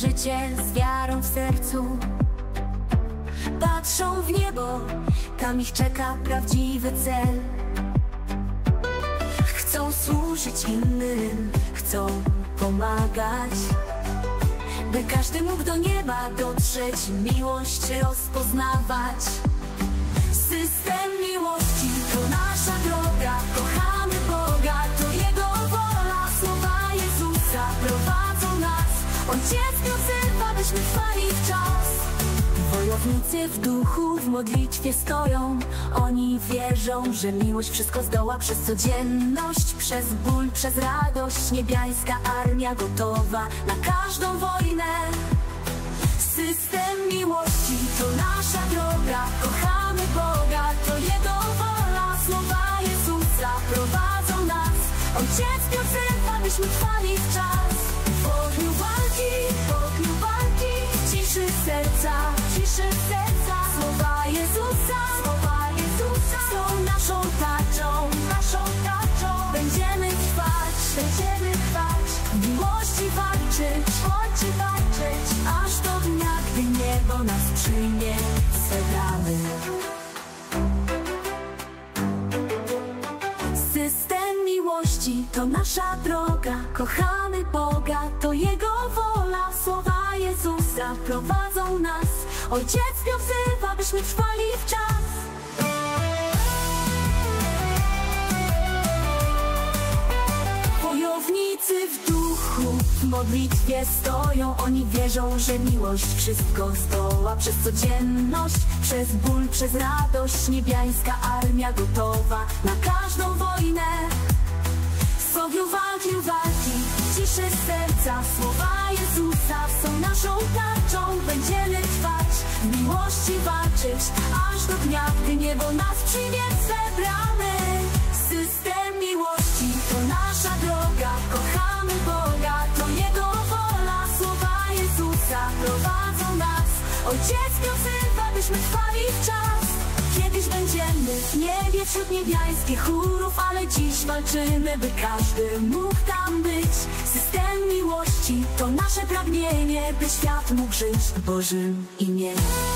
życie z wiarą w sercu. Patrzą w niebo, tam ich czeka prawdziwy cel. Chcą służyć innym, chcą pomagać, by każdy mógł do nieba dotrzeć, miłość rozpoznawać. System miłości to nasza droga, kochamy Boga, to Jego wola. Słowa Jezusa prowadzą nas, Ojciec wzywa, byśmy trwali w czas. Wojownicy w duchu w modlitwie stoją, oni wierzą, że miłość wszystko zdoła. Przez codzienność, przez ból, przez radość, niebiańska armia gotowa na każdą wojnę. System miłości to nasza droga, kochamy Boga, to Jego wola. Słowa Jezusa prowadzą nas, Ojciec wzywa, byśmy trwali w czas. W ogniu walki, w ciszy serca, słowa Jezusa są naszą tarczą. Będziemy trwać, w miłości walczyć, aż do dnia, gdy niebo nas przyjmie swe bramy. System miłości to nasza droga, kochamy Boga, to Jego wola. Słowa Jezusa prowadzą nas, Ojciec wzywa, byśmy trwali w czas. Wojownicy w duchu w modlitwie stoją, oni wierzą, że miłość wszystko zdoła. Przez codzienność, przez ból, przez radość, niebiańska armia gotowa na każdą wojnę. W ogniu walki, w ciszy serca, słowa Jezusa są naszą tarczą. Będziemy trwać, w miłości walczyć, aż do dnia, gdy niebo nas przyjmie swe bramy. System miłości to nasza droga, kochamy Boga, to Jego wola. Słowa Jezusa prowadzą nas, Ojciec wzywa, byśmy trwali w czas. Kiedyś będziemy w niebie wśród niebiańskich chórów, ale dziś walczymy, by każdy mógł tam być. System miłości to nasze pragnienie, by świat mógł żyć w Bożym imieniu.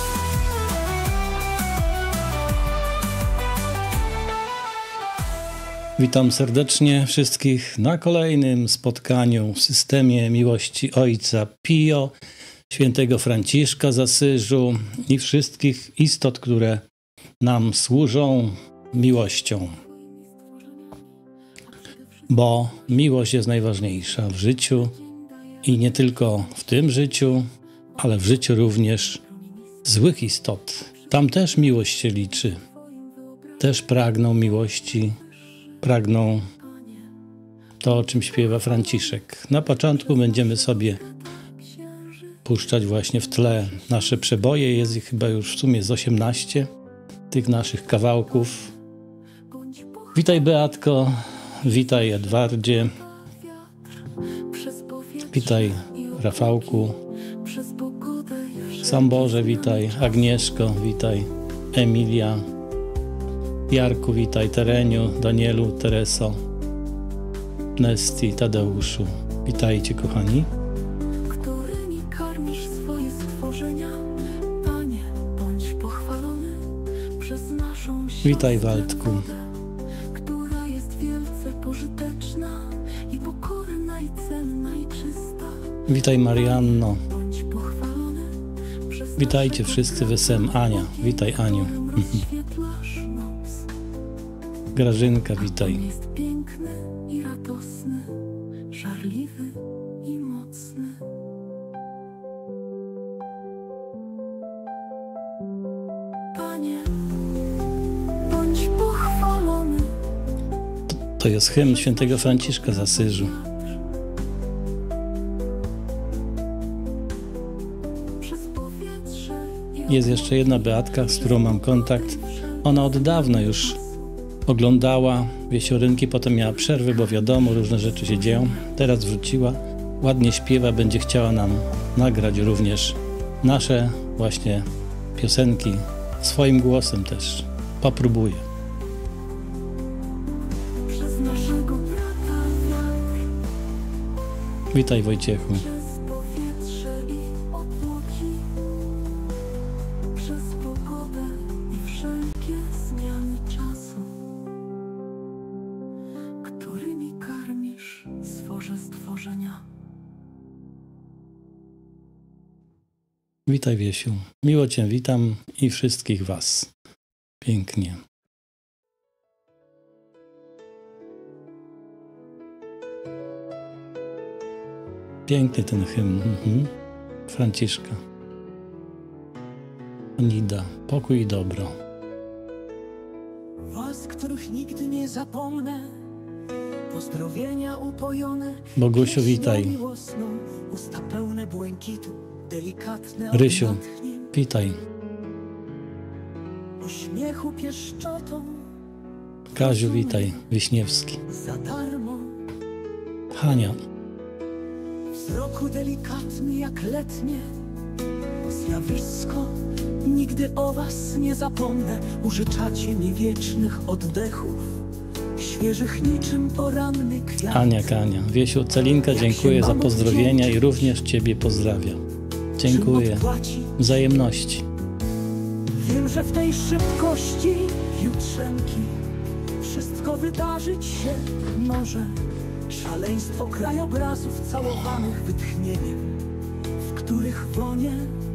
Witam serdecznie wszystkich na kolejnym spotkaniu w systemie miłości Ojca Pio, świętego Franciszka z Asyżu i wszystkich istot, które nam służą miłością. Bo miłość jest najważniejsza w życiu i nie tylko w tym życiu, ale w życiu również złych istot. Tam też miłość się liczy. Też pragną miłości, pragną to, o czym śpiewa Franciszek. Na początku będziemy sobie puszczać właśnie w tle nasze przeboje. Jest ich chyba już w sumie z 18 tych naszych kawałków. Witaj Beatko, witaj Edwardzie, witaj Rafałku, Sam Boże, witaj Agnieszko, witaj Emilia, Jarku, witaj Tereniu, Danielu, Tereso, Nestii, Tadeuszu. Witajcie kochani. Którymi karmisz swoje stworzenia, Panie, bądź pochwalony przez naszą Witaj Waldku. która jest wielce pożyteczna i pokorna i cenna i czysta. Witaj Marianno. Bądź pochwalony przez Witajcie wszyscy wesem. Ania, witaj Aniu. rozświetlasz noc. Grażynka, witaj. On jest piękny i radosny, żarliwy i mocny. Panie, bądź pochwalony. To jest hymn świętego Franciszka z Asyżu. Przez powietrze i Jest jeszcze jedna Beatka, z którą mam kontakt. Ona od dawna już oglądała Wiesiorynki, potem miała przerwy, bo wiadomo, różne rzeczy się dzieją. Teraz wróciła, ładnie śpiewa, będzie chciała nam nagrać również nasze właśnie piosenki swoim głosem też. Popróbuję. przez naszego brata wiatr. Witaj Wojciechu. Przez powietrze i Witaj, Wiesiu. Miło Cię witam i wszystkich Was. Pięknie. Piękny ten hymn. Franciszka. Nida. Pokój i dobro. Was, których nigdy nie zapomnę, pozdrowienia upojone. Bogusiu, witaj. Miłosną, usta pełne błękitu, delikatne Rysiu, odetchnie, witaj. uśmiechu pieszczotą. Kaziu, witaj. Wiśniewski. Za darmo, Hania. wzroku delikatny jak letnie zjawisko. Nigdy o was nie zapomnę, użyczacie mi wiecznych oddechów, świeżych niczym poranny kwiat. Ania, Kania. Wiesiu, Celinka, dziękuję za pozdrowienia i również Ciebie pozdrawiam. Dziękuję. Czym odpłaci? Wzajemności. Wiem, że w tej szybkości jutrzenki wszystko wydarzyć się może. Szaleństwo krajobrazów całowanych wytchnieniem, w których wonie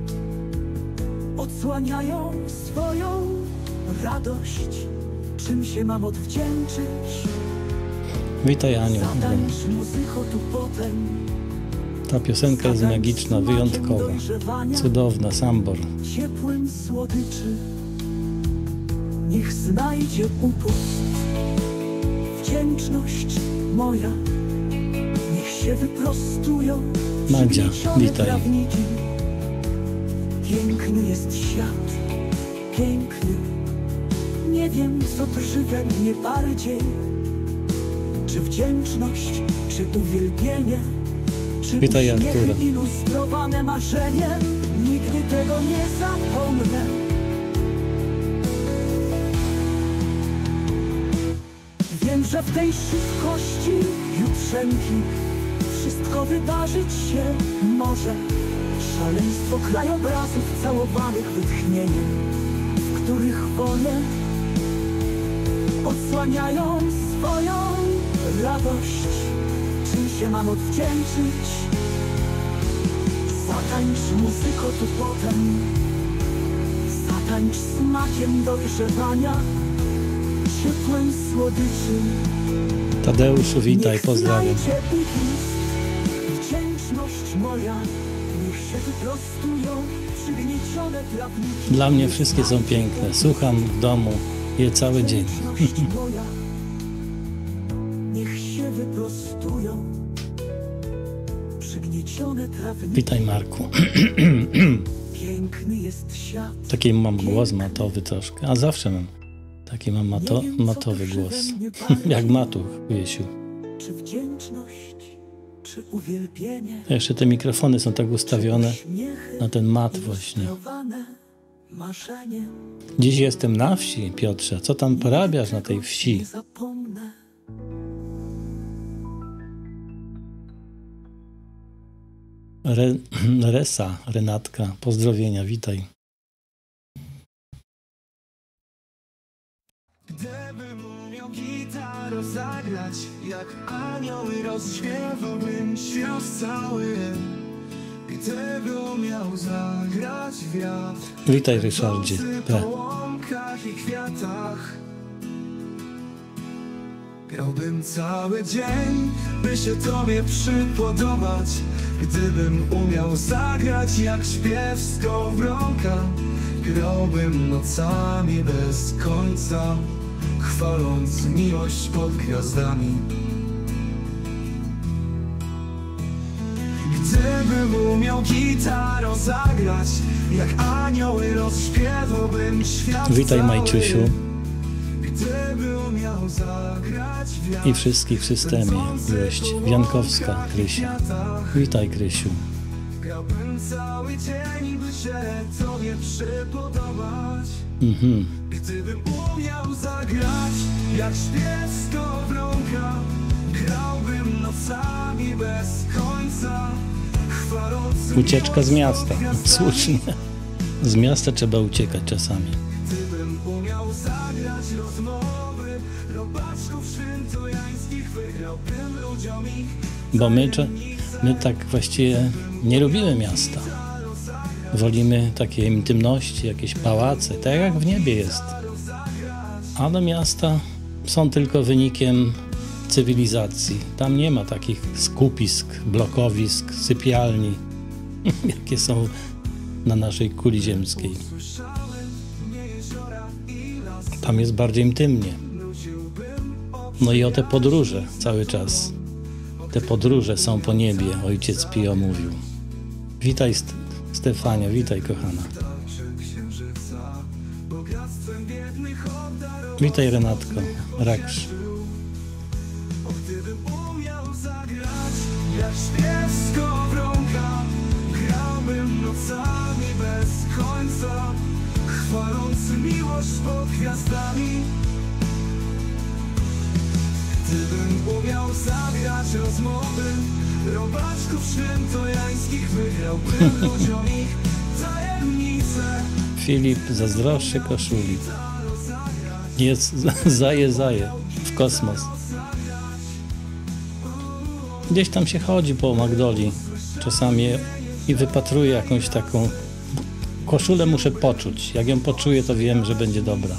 odsłaniają swoją radość. Czym się mam odwdzięczyć? Witaj, Aniu. Zatańcz muzyko tu potem. Ta piosenka jest magiczna, wyjątkowa. Cudowna, Sambor. Ciepłym słodyczy niech znajdzie upust. Wdzięczność moja niech się wyprostują Madzia, przygniecione witaj. trawniki. Piękny jest świat, piękny. Nie wiem, co drży we mnie bardziej, czy wdzięczność, czy uwielbienie, czy Witaj, uśmiechy Artura. ilustrowane marzeniem. Nigdy tego nie zapomnę. Wiem, że w tej szybkości jutrzenki wszystko wydarzyć się może. Szaleństwo krajobrazów całowanych wytchnieniem, w których wonie odsłaniają swoją radość. Czym się mam odwdzięczyć? Zatańcz muzyko tu potem. Zatańcz smakiem dojrzewania, ciepłem słodyczy. Tadeuszu, witaj, Niech pozdrawiam. znajdzie upust. Wdzięczność moja niech się wyprostują przygniecione trawniki. Dla mnie wszystkie są piękne. Słucham w domu je cały dzień. Wdzięczność moja niech się wyprostują przygniecione trawniki. Witaj, Marku. Piękny jest świat. Taki mam głos matowy troszkę, a zawsze mam. Taki mam matowy głos. Jak matuch, Wiesiu. Czy wdzięczność, czy uwielbienie, Jeszcze te mikrofony są tak ustawione uśmiechy na ten mat właśnie. ilustrowane marzeniem. Dziś jestem na wsi, Piotrze. Co tam porabiasz na tej wsi? Nie zapomnę. Resa, Renatka, pozdrowienia, witaj. Gdybym umiał gitarę zagrać, jak anioły rozśpiewałbym świat cały. Gdybym umiał zagrać wiatr, Witaj, Ryszardzie. po łąkach i kwiatach. Grałbym cały dzień, by się Tobie przypodobać. Gdybym umiał zagrać jak śpiew skowronka, grałbym nocami bez końca, chwaląc miłość pod gwiazdami. Gdybym umiał gitarą zagrać, jak anioły rozśpiewałbym świat Witaj, cały. Majciusiu. Gdybym umiał zagrać wiatr, I wszystkich w systemie. Miłość Jankowska, Krysia. Witaj, Krysiu. grałbym cały dzień, by się Tobie przypodobać. Gdybym umiał zagrać jak śpiew skowronka, grałbym nocami bez końca, chwaląc Ucieczka z miłość miasta. pod gwiazdami. Słusznie. Z miasta trzeba uciekać czasami. Gdybym umiał zagrać rozmowy robaczków świętojańskich, wygrałbym ludziom ich. Bo my tak właściwie nie lubimy miasta. Wolimy takie intymności, jakieś pałace, tak jak w niebie jest. Ale miasta są tylko wynikiem cywilizacji. Tam nie ma takich skupisk, blokowisk, sypialni, jakie są na naszej kuli ziemskiej. Tam jest bardziej intymnie. No i o te podróże cały czas. Te podróże są po niebie, ojciec Pio mówił. Witaj Stefania, witaj kochana. Witaj Renatko, Raksz. Gdybym umiał zagrać jak śpiew skowronka, grałbym nocami bez końca, chwaląc miłość pod gwiazdami. Gdybym umiał zagrać rozmowy robaczków świętojańskich, wygrałbym ludziom ich tajemnice. Filip zazdroszczy koszuli. Jest zaje w kosmos. Gdzieś tam się chodzi po Magdoli czasami i wypatruje jakąś taką koszulę, muszę poczuć. Jak ją poczuję, to wiem, że będzie dobra.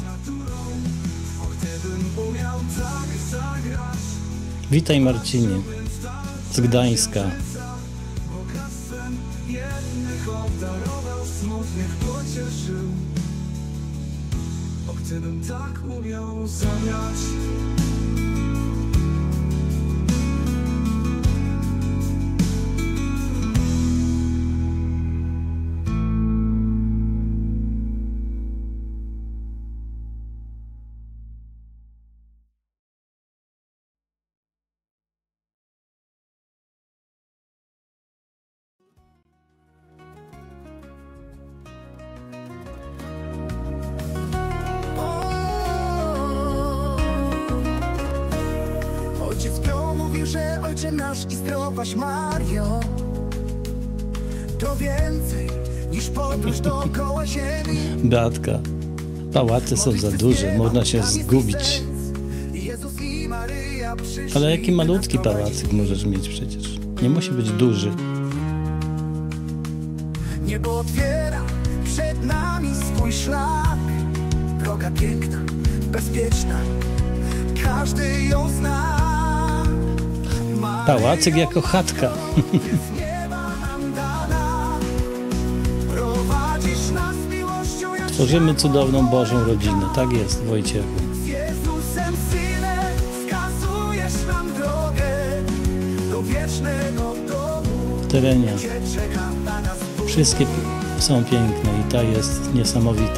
Witaj Marcinie z Gdańska. Gdybym tak umiał zagrać. Ojciec Pio mówił, że Ojcze nasz i zdrowaś Mario to więcej niż podróż dookoła ziemi. Beatka, pałace są za duże, można się zgubić. Jezus i Maryja przyszli. Ale jaki malutki pałacyk możesz mieć przecież? Nie musi być duży. Niebo otwiera przed nami swój szlak. Droga piękna, bezpieczna, każdy ją zna. Pałacyk jako chatka. Z nieba nam dana. Prowadzisz nas miłością jak Tworzymy cudowną Bożą rodzinę. Tak jest, Wojciechu. z Jezusem Synem wskazujesz nam drogę do wiecznego domu, Terenia. gdzie czeka na nas Bóg. Wszystkie są piękne i ta jest niesamowita.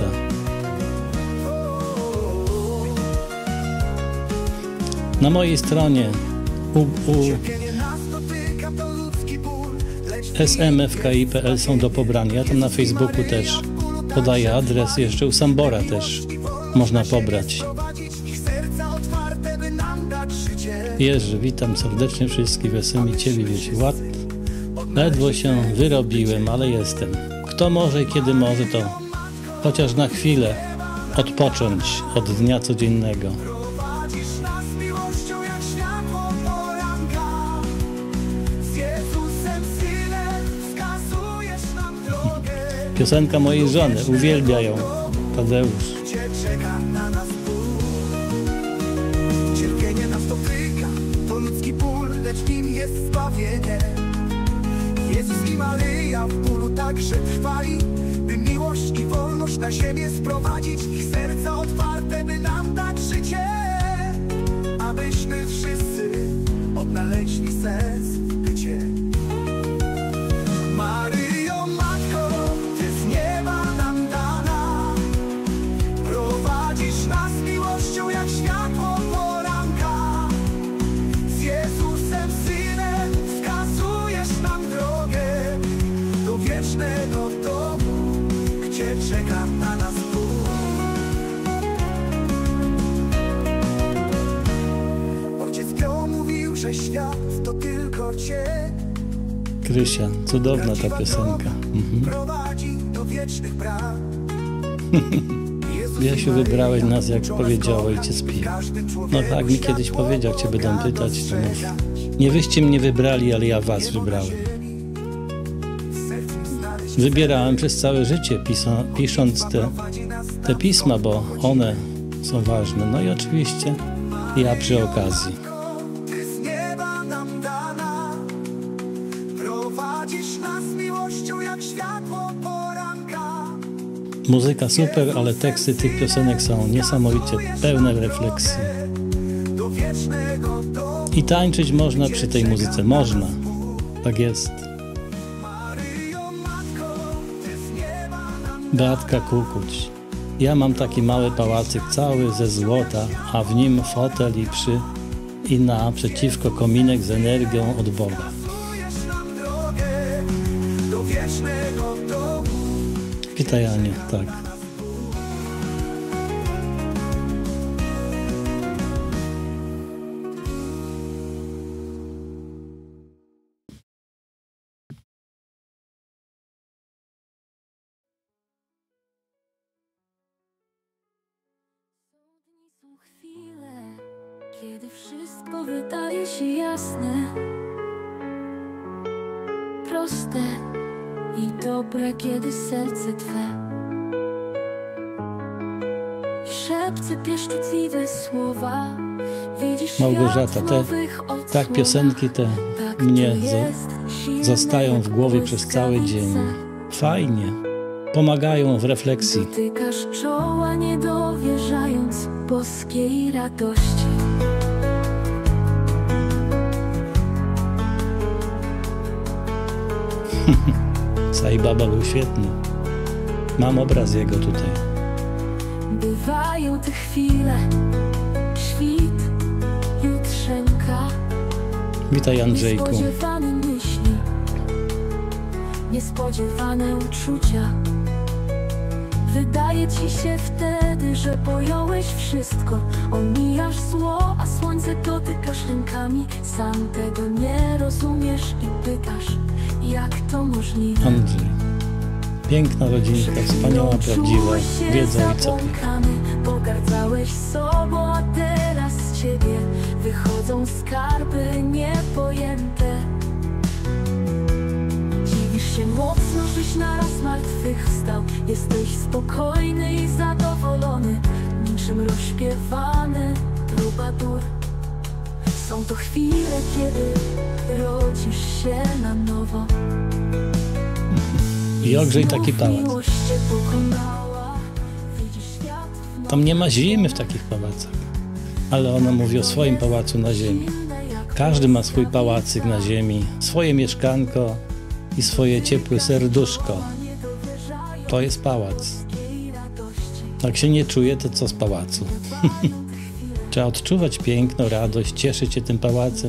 Na mojej stronie Cierpienie nas dotyka, to ludzki ból, lecz smfki.pl są do pobrania. Ja tam na Facebooku też podaję adres. Jeszcze u Sambora też można pobrać. prowadzić ich serca otwarte, by nam dać życie. Jerzy, witam serdecznie wszystkich. Wesomi Ciebie wiecie. Ledwo się wyrobiłem, ale jestem. Kto może i kiedy może, to chociaż na chwilę odpocząć od dnia codziennego. Prowadzisz nas miłością jak światło poranka. Z Jezusem Synem wskazujesz nam drogę, Piosenka mojej żony, uwielbia ją Tadeusz. gdzie czeka na nas Bóg. Cierpienie nas dotyka, to ludzki ból, lecz nim jest zbawienie. Jezus i Maryja w bólu także trwali, by miłość i wolność na ziemię sprowadzić. Ich serca otwarte, by nam dać życie, abyśmy wszyscy odnaleźli sens w bycie. Maryjo, Matko, Ty z nieba nam dana, prowadzisz nas miłością jak światło poranka. Z Jezusem Synem wskazujesz nam drogę do wiecznego domu, gdzie czeka na nas Bóg. Ojciec Pio mówił, że świat to tylko cień. Krysia, cudowna ta piosenka. Prowadzi do wiecznych bram. Jasiu, wybrałeś nas, jak powiedział Ojciec Pio. No tak, mi kiedyś powiedział, jak Cię będą pytać, to mów. Nie wyście mnie wybrali, ale ja was wybrałem. W sercu znaleźć wybierałem przez całe życie, pisząc te pisma, bo one są ważne. No i oczywiście ja przy okazji. Ty z nieba nam dana, prowadzisz nas miłością jak światło poranka. Muzyka super, ale teksty tych piosenek są niesamowicie pełne refleksji. Do wiecznego domu I tańczyć można przy tej muzyce. Można. Tak jest. Maryjo Matko, Ty z nieba nam Beatka Kukuć. Ja mam taki mały pałacyk cały ze złota, a w nim fotel i naprzeciwko kominek z energią od Boga. dajesz nam drogę do wiecznego domu. Witaj, Aniu, tak. Są chwile, kiedy wszystko wydaje się jasne, proste i dobre, kiedy serce Twe szepce pieszczotliwe słowa. Widzisz Małgorzata, świat w nowych odsłonach. tak piosenki te Tak mnie to jest, silne zostają w jak głowie przez cały dzień. błyskawice. Fajnie. Pomagają w refleksji. Dotykasz czoła, nie dowierzając boskiej radości. Sai Baba był świetny. Mam obraz jego tutaj. Bywają te chwile, świt, jutrzenka, Witaj, Andrzejku. niespodziewane myśli, niespodziewane uczucia. Wydaje ci się wtedy, że pojąłeś wszystko. Omijasz zło, a słońce dotykasz rękami. Sam tego nie rozumiesz i pytasz, jak to możliwe. Andrzej. Piękna rodzinka, wspaniała, prawdziwa, wiedza ojcowie. Pogardzałeś sobą, a teraz z ciebie wychodzą skarby niepojęte. Dziwisz się mocno, żeś naraz zmartwychwstał. Jesteś spokojny i zadowolony, niczym rozśpiewany trubadur. Są to chwile, kiedy rodzisz się na nowo. I ogrzej taki pałac. Miłość cię pokonała. Widzisz świat w Tam nie ma zimy w takich pałacach. Ale ona mówi o swoim pałacu na ziemi. zimne jak Każdy ma swój pałacyk na ziemi, swoje mieszkanko i swoje ciepłe serduszko. nie dowierzają To jest pałac. jej radości. Jak się nie czuje, to co z pałacu? Trzeba odczuwać piękno, radość, cieszyć się tym pałacem.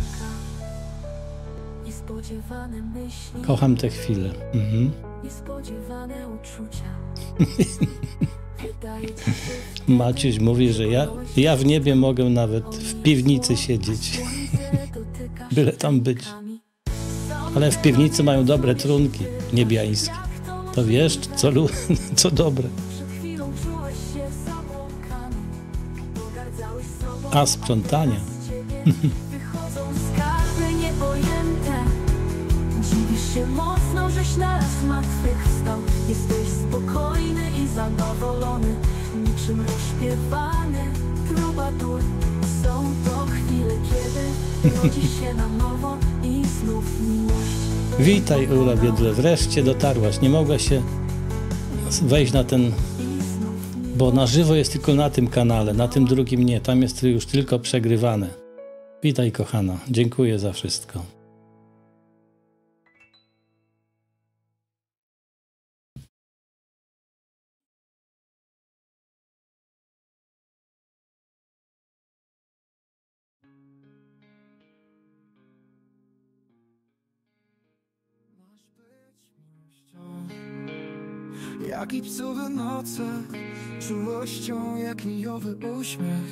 Niespodziewane myśli, Kocham te chwile. niespodziewane uczucia. Wydaje ci się, Maciuś mówi, że ja w niebie mogę nawet w piwnicy siedzieć, że dotykasz byle tam być. rękami. Ale w piwnicy mają dobre trunki niebiańskie. To wiesz, co dobre. Przed chwilą czułeś się zabłąkany. Pogardzałeś sobą, A sprzątania. z ciebie wychodzą skarby niepojęte. Dziwisz się mocno, żeś naraz zmartwychwstał. Jesteś spokojny i zadowolony, niczym rozśpiewany trubadur. Są to chwile, kiedy rodzi się na nowo i znów miłość. Witaj, Ula Biedle, wreszcie dotarłaś. Nie mogłaś się wejść na ten, I znów bo na żywo jest tylko na tym kanale, na tym drugim nie. Tam jest już tylko przegrywane. Witaj, kochana. Dziękuję za wszystko. Jak i psowe noce, czułością jak mijowy uśmiech.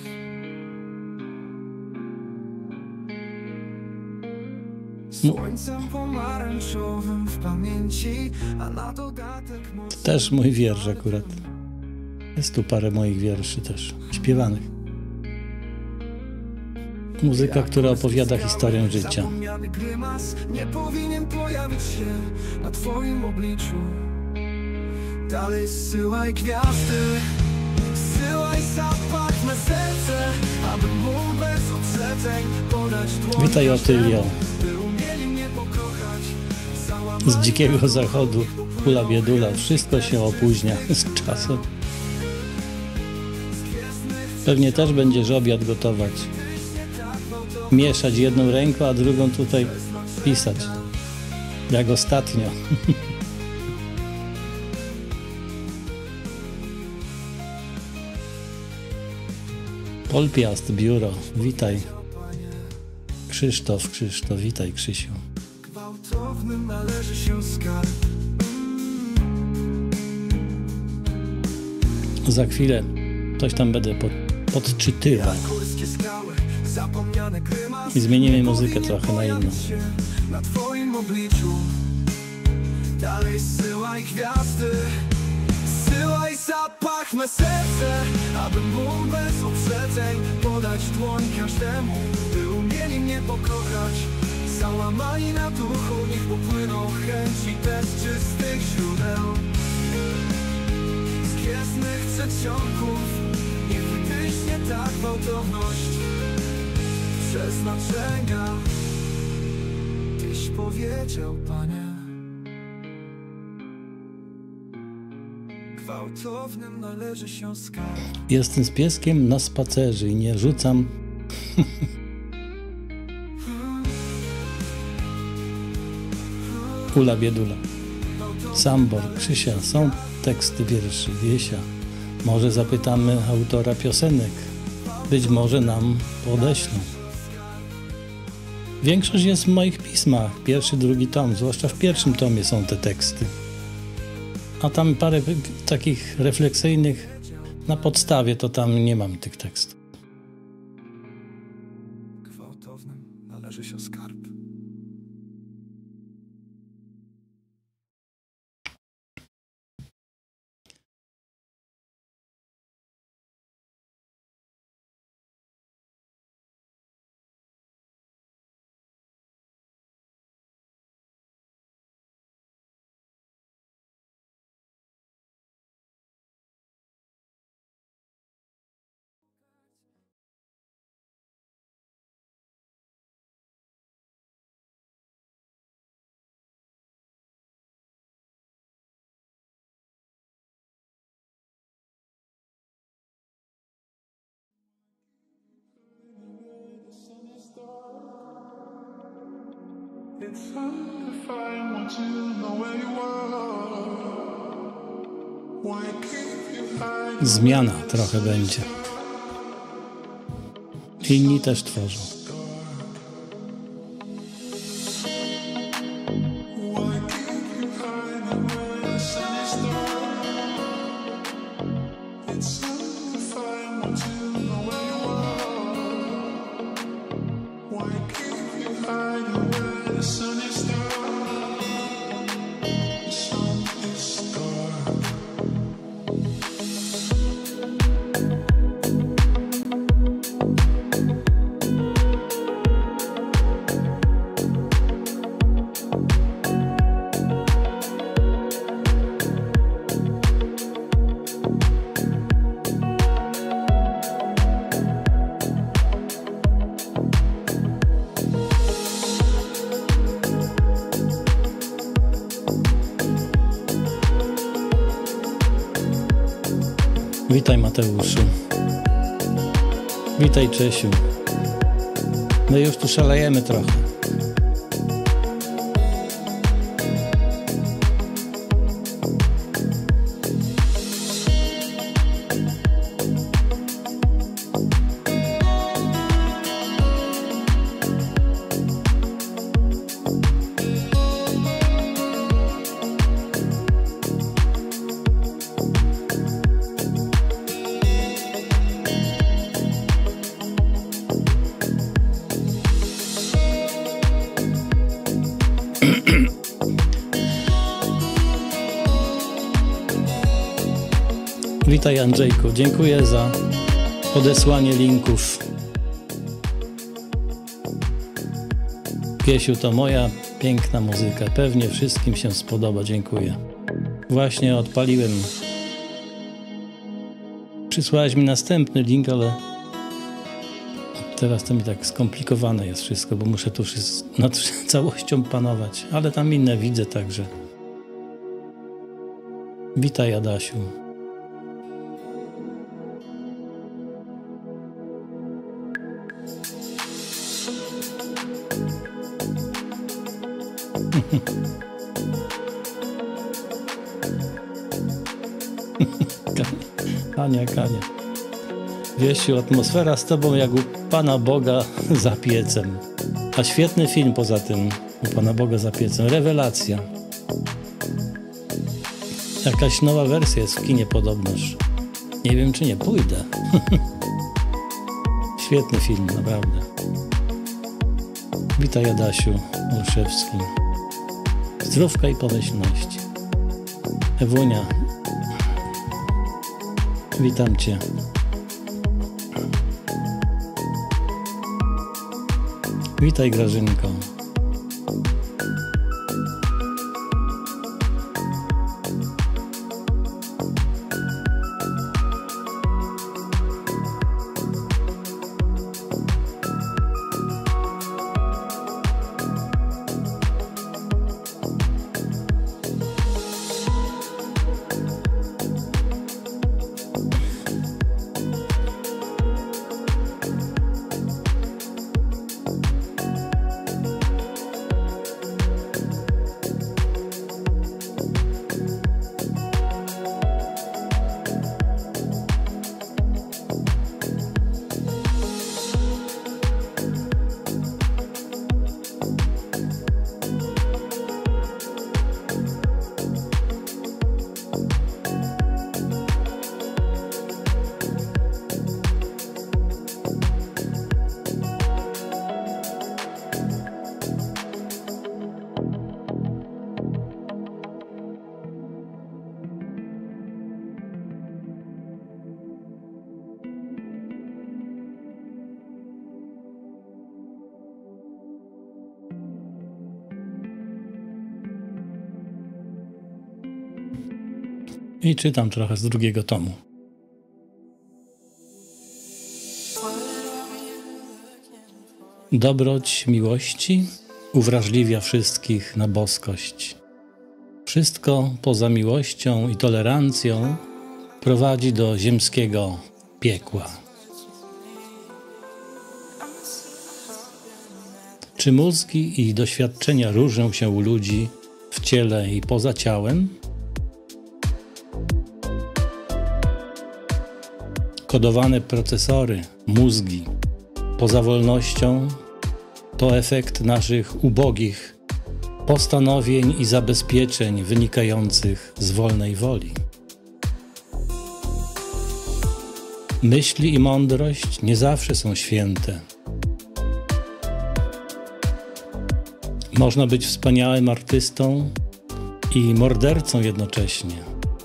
Słońcem pomarańczowym w pamięci, a na dodatek moc. Też mój wiersz akurat. Jest tu parę moich wierszy też śpiewanych. Muzyka, która opowiada historię życia. Zapomniany grymas nie powinien pojawić się na twoim obliczu. Dalej zsyłaj gwiazdy, zsyłaj zapach na serce, aby mógł bez uprzedzeń podać dłoń. Witaj, Otylio. By umieli mnie pokochać. Z dzikiego zachodu, Ula Biedula, wszystko się opóźnia z czasem. Pewnie też będziesz obiad gotować. Mieszać jedną ręką, a drugą tutaj pisać. Jak ostatnio. Polpiast, biuro, witaj. Krzysztof, witaj, Krzysiu. Gwałtownym należy się skarb. Za chwilę coś tam będę podczytywał. Górskie skały, zapomniane grymas I zmienimy nie muzykę powinien trochę na inną. pojawić się na twoim obliczu. Dalej zsyłaj gwiazdy, zsyłaj zapach me serce, aby mógł bez uprzedzeń podać dłoń każdemu, by umieli mnie pokochać. Załamani na duchu, niech popłyną chęci bez czystych źródeł. Z gwiezdnych przedsionków niech wytyśnie ta gwałtowność przeznaczenia. Tyś powiedział, Panie, gwałtownym należy się skarb. Jestem z pieskiem na spacerze i nie rzucam. Ula Biedula. Sambor, Krzysia, są teksty wierszy, Wiesia. Może zapytamy autora piosenek. Być może nam podeślą. Większość jest w moich pismach. Pierwszy, drugi tom. Zwłaszcza w pierwszym tomie są te teksty. A tam parę takich refleksyjnych na podstawie, to tam nie mam tych tekstów. Gwałtownym należy się skarb. It's hard to find what you know where you are. Why keep you hiding? Zmiana trochę będzie. Inni też tworzą. Why keep you hiding when the sun is dark? It's hard to find what you know where you are. Why keep you hiding when the sun is dark? The sun is dark. Witaj, Mateuszu. Witaj, Czesiu. My już tu szalejemy trochę. Witaj, Andrzejku. Dziękuję za odesłanie linków. Piesiu, to moja piękna muzyka. Pewnie wszystkim się spodoba. Dziękuję. Właśnie odpaliłem. Przysłałeś mi następny link, ale teraz to mi tak skomplikowane jest wszystko, bo muszę tu nad całością panować. Ale tam inne widzę także. Witaj, Adasiu. Kania. Wiesiu, atmosfera z tobą jak u Pana Boga za piecem. A świetny film poza tym, u Pana Boga za piecem. Rewelacja. Jakaś nowa wersja jest w kinie podobnoż. Nie wiem, czy nie pójdę. Świetny film, naprawdę. Witaj, Adasiu Olszewski. Zdrówka i pomyślności. Ewunia, witam Cię. Witaj, Grażynko. I czytam trochę z drugiego tomu. Dobroć miłości uwrażliwia wszystkich na boskość. Wszystko poza miłością i tolerancją prowadzi do ziemskiego piekła. Czy mózgi i doświadczenia różnią się u ludzi w ciele i poza ciałem? Kodowane procesory, mózgi, poza wolnością to efekt naszych ubogich postanowień i zabezpieczeń wynikających z wolnej woli. Myśli i mądrość nie zawsze są święte. Można być wspaniałym artystą i mordercą jednocześnie.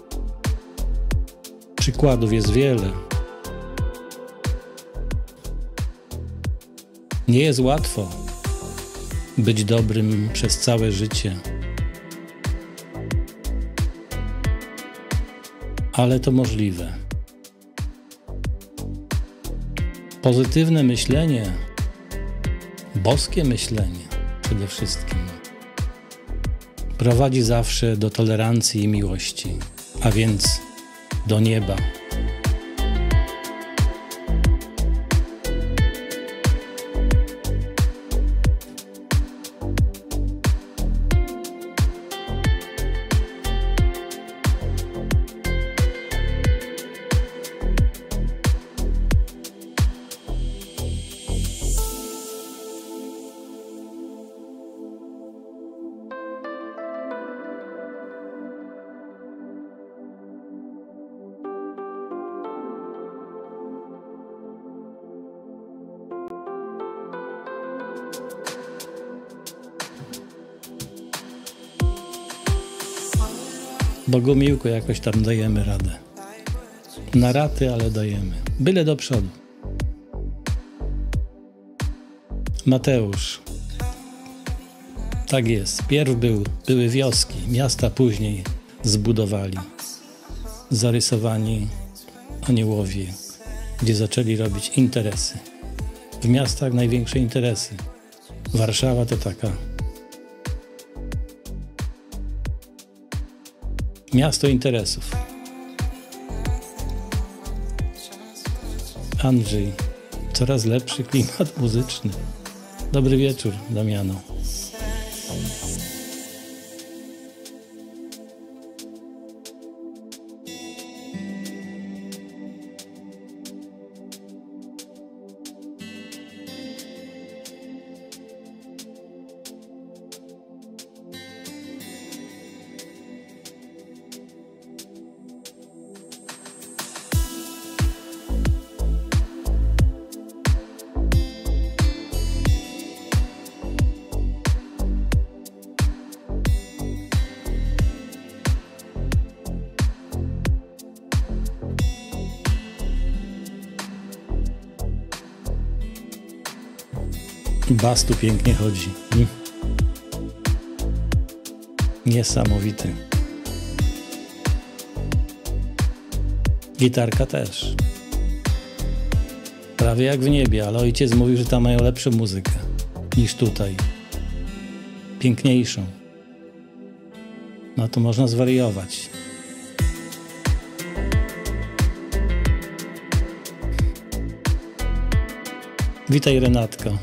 Przykładów jest wiele. Nie jest łatwo być dobrym przez całe życie, ale to możliwe. Pozytywne myślenie, boskie myślenie przede wszystkim, prowadzi zawsze do tolerancji i miłości, a więc do nieba. Bogumiłku, jakoś tam dajemy radę. Na raty, ale dajemy. Byle do przodu. Mateusz. Tak jest. Pierw były wioski, miasta później zbudowali. Zarysowani aniołowie, gdzie zaczęli robić interesy. W miastach największe interesy. Warszawa to taka miasto interesów. Andrzej, coraz lepszy klimat muzyczny. Dobry wieczór, Damiano. Bas tu pięknie chodzi. Niesamowity. Gitarka też. Prawie jak w niebie, ale ojciec mówił, że tam mają lepszą muzykę niż tutaj. Piękniejszą. No to można zwariować. Witaj, Renatko.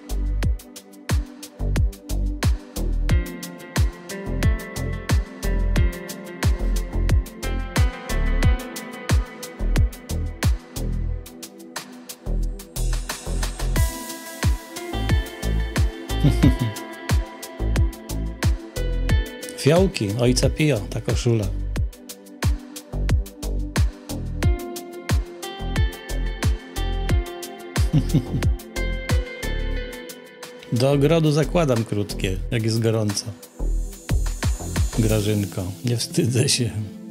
Fiołki, ojca Pio, ta koszula. Do ogrodu zakładam krótkie, jak jest gorąco. Grażynko, nie wstydzę się.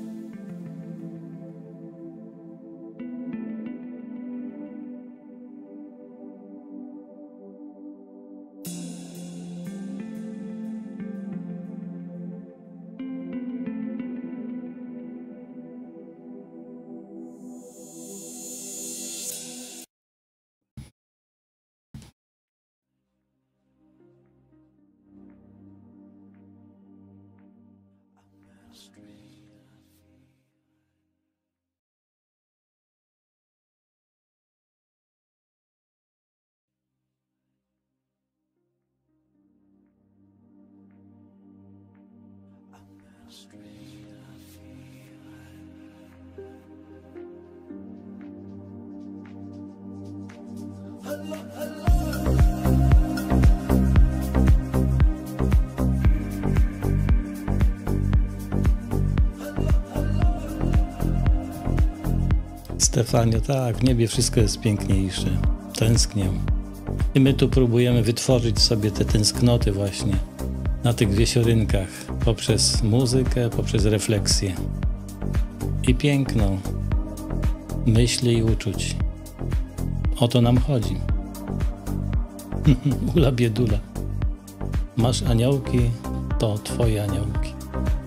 Stefania, tak, w niebie wszystko jest piękniejsze. Tęsknię. I my tu próbujemy wytworzyć sobie te tęsknoty właśnie na tych wiesiorynkach poprzez muzykę, poprzez refleksję. I piękno myśli i uczuć. O to nam chodzi. Ula biedula. Masz aniołki, to twoje aniołki.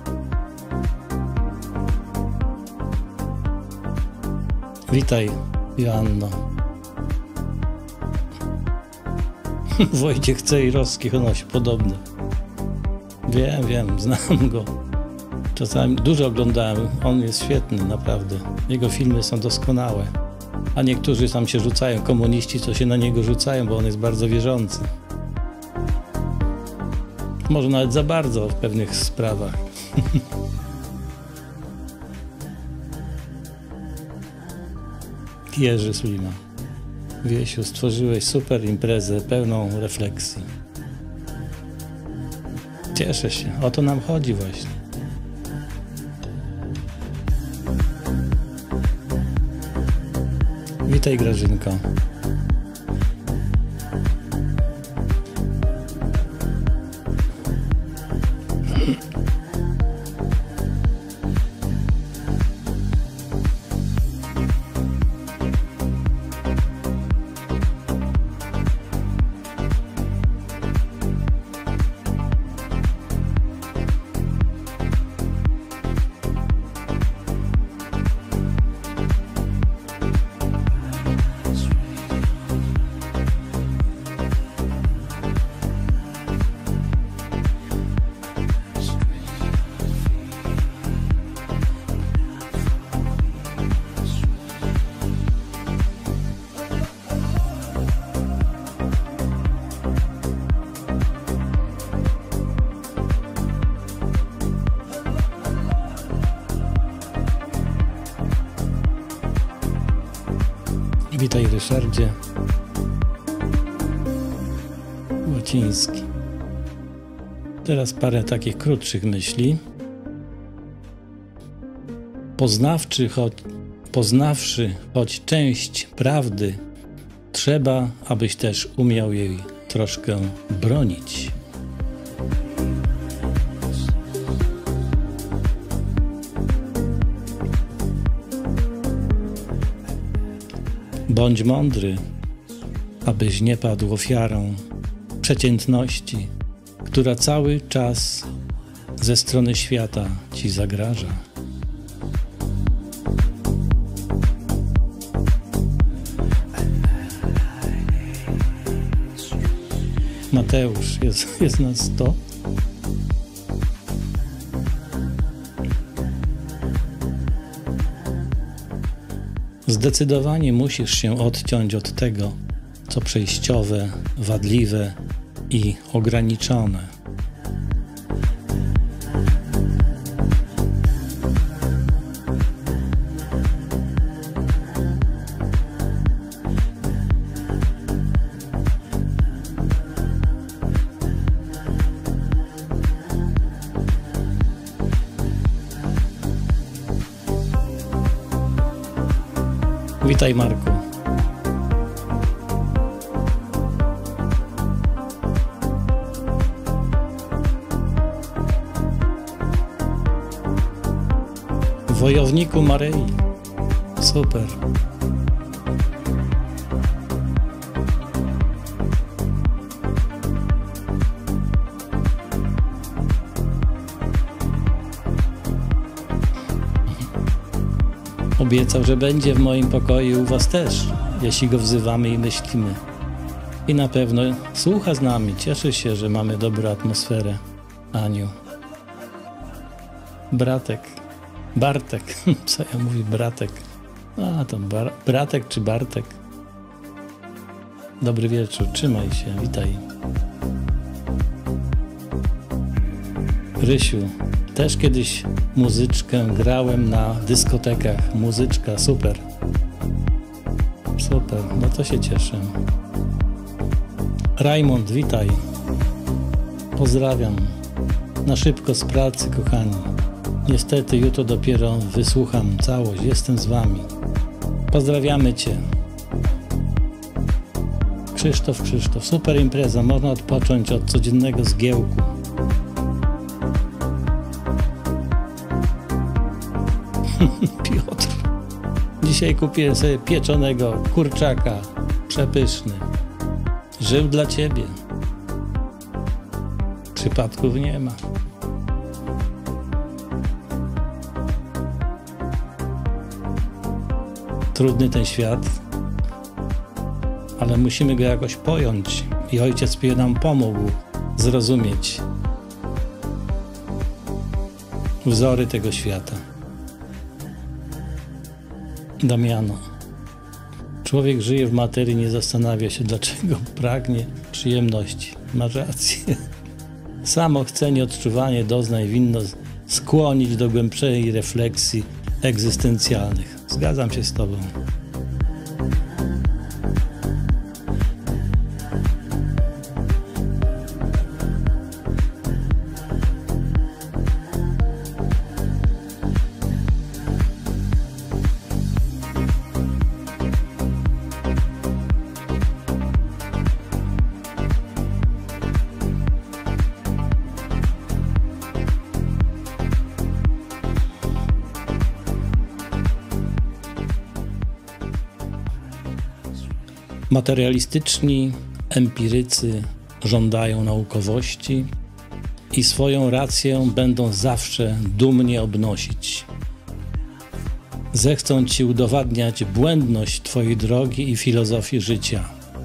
Witaj, Joanno. Wojciech Cejrowski, ono się podobny. Wiem, znam go. Czasami dużo oglądałem, on jest świetny, naprawdę. Jego filmy są doskonałe. A niektórzy tam się rzucają, komuniści, co się na niego rzucają, bo on jest bardzo wierzący. Może nawet za bardzo w pewnych sprawach. Jerzy Sulima. Wiesiu, stworzyłeś super imprezę pełną refleksji. Cieszę się, o to nam chodzi właśnie. Witaj, Grażynko. Witaj, Ryszardzie. Łaciński. Teraz parę takich krótszych myśli. Poznawszy choć część prawdy, trzeba, abyś też umiał jej troszkę bronić. Bądź mądry, abyś nie padł ofiarą przeciętności, która cały czas ze strony świata ci zagraża. Mateusz, jest nas 100. Zdecydowanie musisz się odciąć od tego, co przejściowe, wadliwe i ograniczone. Witaj, Marku. Wojowniku Maryi. Super. Obiecał, że będzie w moim pokoju u was też, jeśli go wzywamy i myślimy. I na pewno słucha z nami, cieszy się, że mamy dobrą atmosferę. Aniu. Bartek. Co ja mówię? Bratek. A, to Bratek czy Bartek? Dobry wieczór, trzymaj się, witaj. Rysiu, też kiedyś muzyczkę grałem na dyskotekach. Muzyczka, super. Super, no to się cieszę. Rajmond, witaj. Pozdrawiam. Na szybko z pracy, kochani. Niestety jutro dopiero wysłucham całość. Jestem z wami. Pozdrawiamy cię. Krzysztof. Super impreza. Można odpocząć od codziennego zgiełku. Piotr. Dzisiaj kupiłem sobie pieczonego kurczaka. Przepyszny. Żył dla ciebie. Przypadków nie ma. Trudny ten świat, ale musimy go jakoś pojąć i Ojciec Pio nam pomógł zrozumieć wzory tego świata. Damiano. Człowiek żyje w materii, nie zastanawia się, dlaczego pragnie przyjemności. Masz rację. Samo chcenie, odczuwanie doznań winno skłonić do głębszej refleksji egzystencjalnych. Zgadzam się z tobą. Materialistyczni empirycy żądają naukowości i swoją rację będą zawsze dumnie obnosić. Zechcą ci udowadniać błędność twojej drogi i filozofii życia.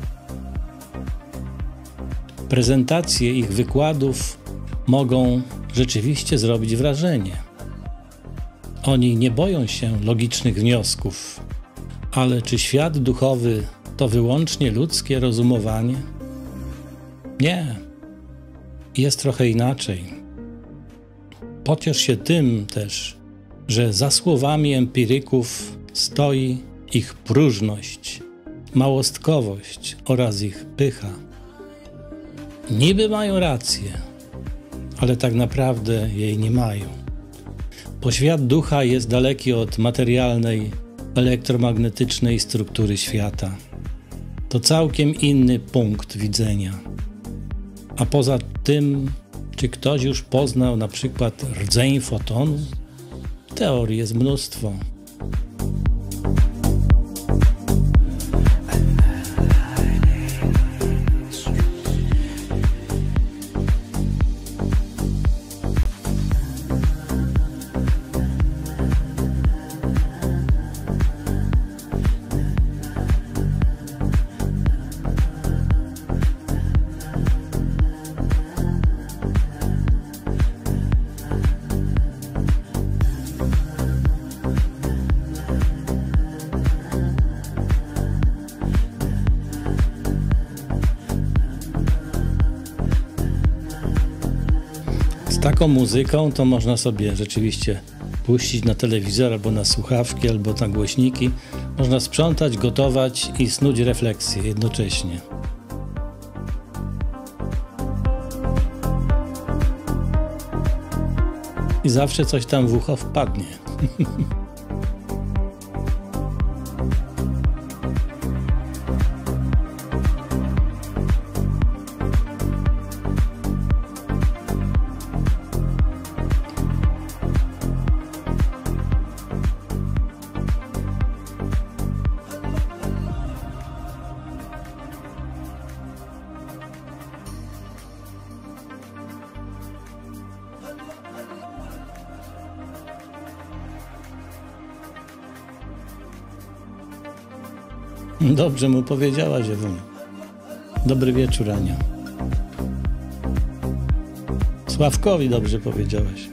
Prezentacje ich wykładów mogą rzeczywiście zrobić wrażenie. Oni nie boją się logicznych wniosków, ale czy świat duchowy to wyłącznie ludzkie rozumowanie? Nie. Jest trochę inaczej. Pociesz się tym też, że za słowami empiryków stoi ich próżność małostkowość oraz ich pycha. Niby mają rację, ale tak naprawdę jej nie mają. Bo świat ducha jest daleki od materialnej, elektromagnetycznej struktury świata. To całkiem inny punkt widzenia. A poza tym, czy ktoś już poznał na przykład rdzeń fotonu? Teorii jest mnóstwo. Z taką muzyką to można sobie rzeczywiście puścić na telewizor, albo na słuchawki, albo na głośniki. Można sprzątać, gotować i snuć refleksję jednocześnie. I zawsze coś tam w ucho wpadnie. Dobrze mu powiedziałaś, Ewuniu. Dobry wieczór, Ania. Sławkowi dobrze powiedziałaś.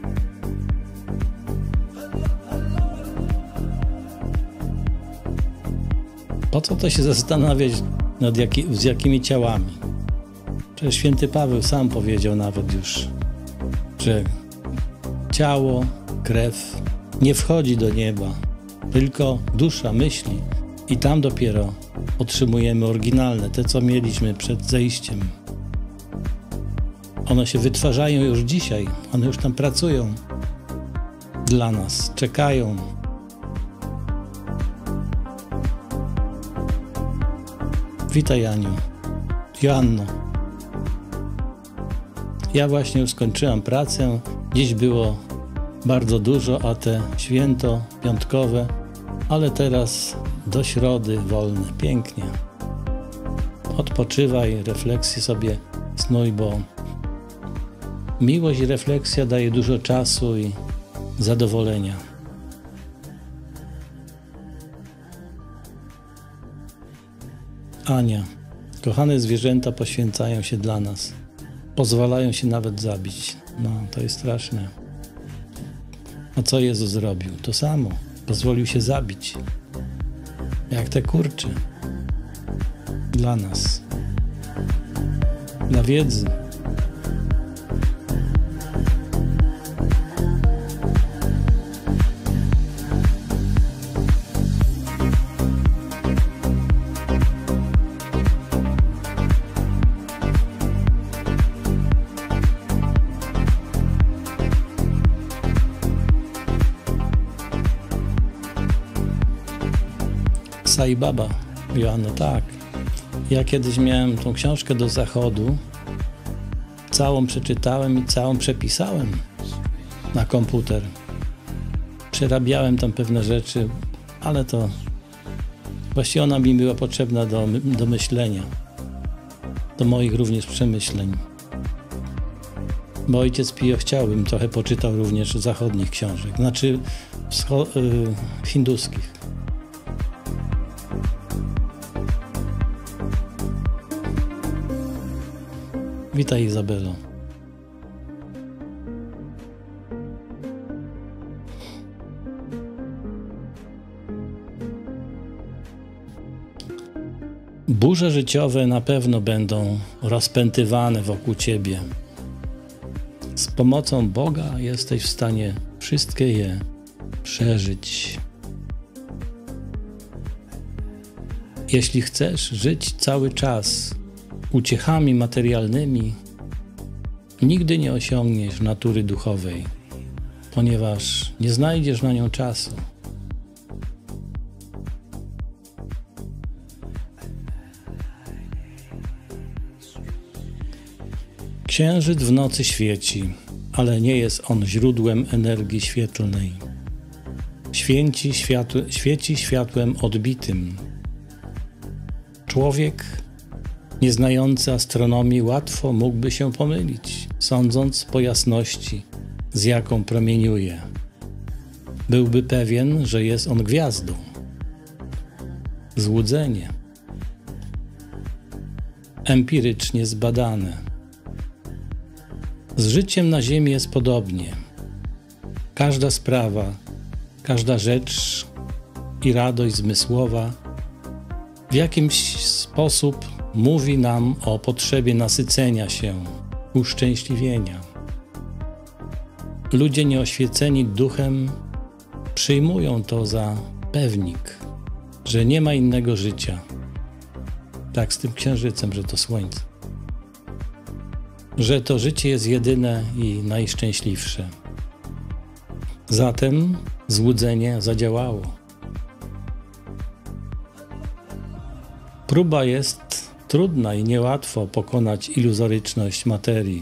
Po co to się zastanawiać z jakimi ciałami? Przecież święty Paweł sam powiedział nawet już, że ciało, krew nie wchodzi do nieba, tylko dusza, myśli. I tam dopiero otrzymujemy oryginalne, te co mieliśmy przed zejściem. One się wytwarzają już dzisiaj, one już tam pracują dla nas, czekają. Witaj, Aniu. Joanno. Ja właśnie już skończyłam pracę. Dziś było bardzo dużo, a te święto piątkowe, ale teraz do środy wolne. Pięknie. Odpoczywaj, refleksję sobie snuj, bo miłość i refleksja daje dużo czasu i zadowolenia. Ania, kochane zwierzęta poświęcają się dla nas. Pozwalają się nawet zabić. No, to jest straszne. A co Jezus zrobił? To samo. Pozwolił się zabić. Jak te kurcze. Dla nas. Dla wiedzy. Sai Baba, Joanno, tak. Ja kiedyś miałem tą książkę Do Zachodu, całą przeczytałem i całą przepisałem na komputer. Przerabiałem tam pewne rzeczy, ale to właściwie ona mi była potrzebna do myślenia, do moich również przemyśleń. Bo ojciec Pio chciałbym trochę poczytał również zachodnich książek, znaczy hinduskich. Witaj, Izabelo. Burze życiowe na pewno będą rozpętywane wokół ciebie. Z pomocą Boga jesteś w stanie wszystkie je przeżyć. Jeśli chcesz żyć cały czas uciechami materialnymi, nigdy nie osiągniesz natury duchowej, ponieważ nie znajdziesz na nią czasu. Księżyc w nocy świeci, ale nie jest on źródłem energii świetlnej. Świeci światłem odbitym. Człowiek nieznający astronomii łatwo mógłby się pomylić, sądząc po jasności, z jaką promieniuje. Byłby pewien, że jest on gwiazdą. Złudzenie. Empirycznie zbadane. Z życiem na Ziemi jest podobnie. Każda sprawa, każda rzecz i radość zmysłowa w jakimś sposób mówi nam o potrzebie nasycenia się, uszczęśliwienia. Ludzie nieoświeceni duchem przyjmują to za pewnik, że nie ma innego życia. Tak z tym księżycem, że to słońce. Że to życie jest jedyne i najszczęśliwsze. Zatem złudzenie zadziałało. Próba jest trudna i niełatwo pokonać iluzoryczność materii.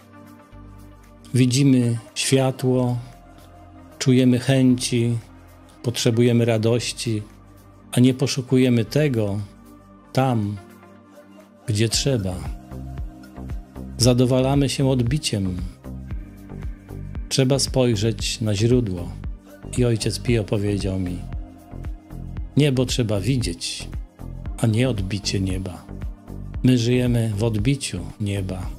Widzimy światło, czujemy chęci, potrzebujemy radości, a nie poszukujemy tego tam, gdzie trzeba. Zadowalamy się odbiciem. Trzeba spojrzeć na źródło. I ojciec Pio powiedział mi: niebo trzeba widzieć, a nie odbicie nieba. My żyjemy w odbiciu nieba.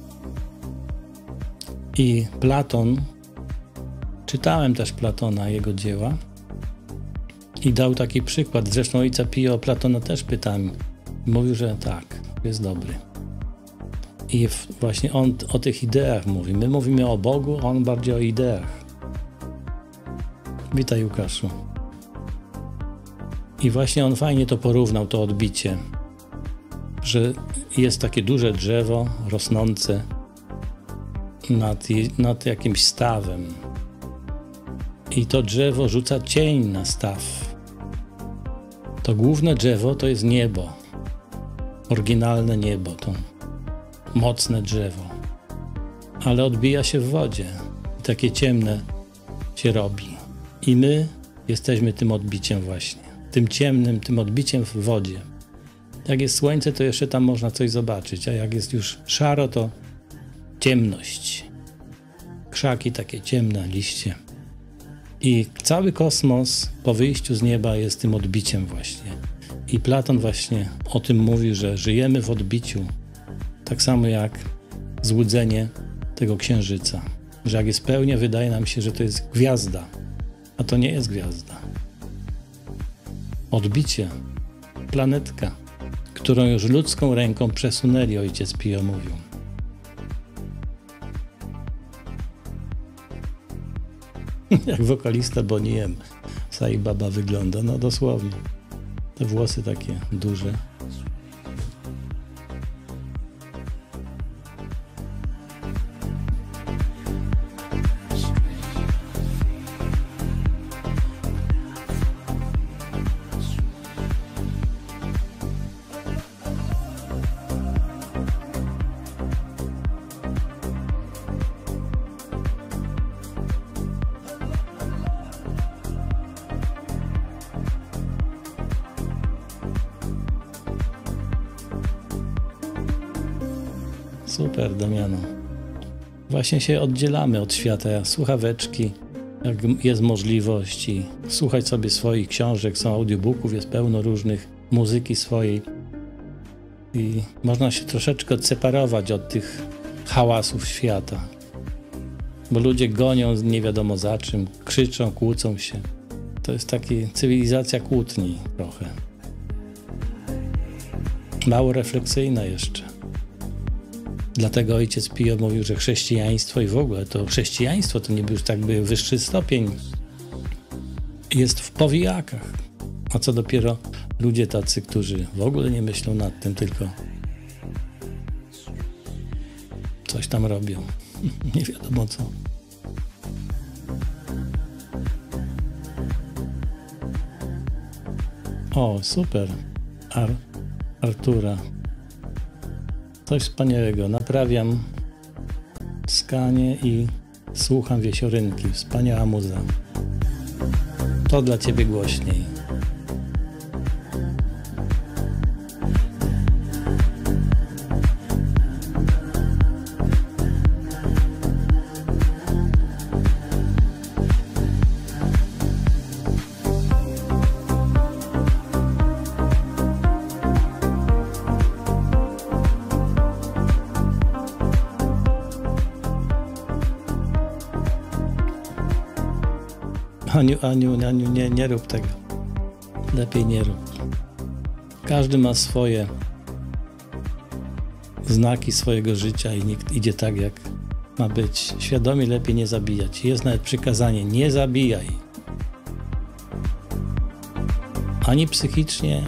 I Platon, czytałem też Platona, jego dzieła, i dał taki przykład. Zresztą ojca Pio o Platona też pytałem. Mówił, że tak, jest dobry. I właśnie on o tych ideach mówi. My mówimy o Bogu, a on bardziej o ideach. Witaj, Łukaszu. I właśnie on fajnie to porównał, to odbicie, że jest takie duże drzewo rosnące nad jakimś stawem. I to drzewo rzuca cień na staw. To główne drzewo to jest niebo. Oryginalne niebo, to mocne drzewo. Ale odbija się w wodzie. I takie ciemne się robi. I my jesteśmy tym odbiciem właśnie. Tym ciemnym, tym odbiciem w wodzie. Jak jest słońce, to jeszcze tam można coś zobaczyć, a jak jest już szaro, to ciemność. Krzaki takie ciemne, liście. I cały kosmos po wyjściu z nieba jest tym odbiciem właśnie. I Platon właśnie o tym mówi, że żyjemy w odbiciu. Tak samo jak złudzenie tego księżyca. Że jak jest pełnia, wydaje nam się, że to jest gwiazda. A to nie jest gwiazda. Odbicie. Planetka, którą już ludzką ręką przesunęli, ojciec Pio mówił. Jak wokalista Bonnie M. Sai Baba wygląda, no dosłownie. Te włosy takie duże. Super, Damiano. Właśnie się oddzielamy od świata. Słuchaweczki, jak jest możliwość, i słuchać sobie swoich książek, są audiobooków, jest pełno różnych muzyki swojej. I można się troszeczkę odseparować od tych hałasów świata. Bo ludzie gonią nie wiadomo za czym, krzyczą, kłócą się. To jest taka cywilizacja kłótni trochę. Mało refleksyjna jeszcze. Dlatego ojciec Pio mówił, że chrześcijaństwo i w ogóle to chrześcijaństwo to niby już tak by wyższy stopień jest w powijakach. A co dopiero ludzie tacy, którzy w ogóle nie myślą nad tym, tylko coś tam robią. Nie wiadomo co. O, super. Artura. Coś wspaniałego. Naprawiam skanie i słucham Wiesiorynki. Wspaniała muza. To dla ciebie głośniej. Aniu, nie rób tego. Lepiej nie rób. Każdy ma swoje znaki swojego życia i nikt idzie tak, jak ma być. Świadomie lepiej nie zabijać. Jest nawet przykazanie, nie zabijaj. Ani psychicznie,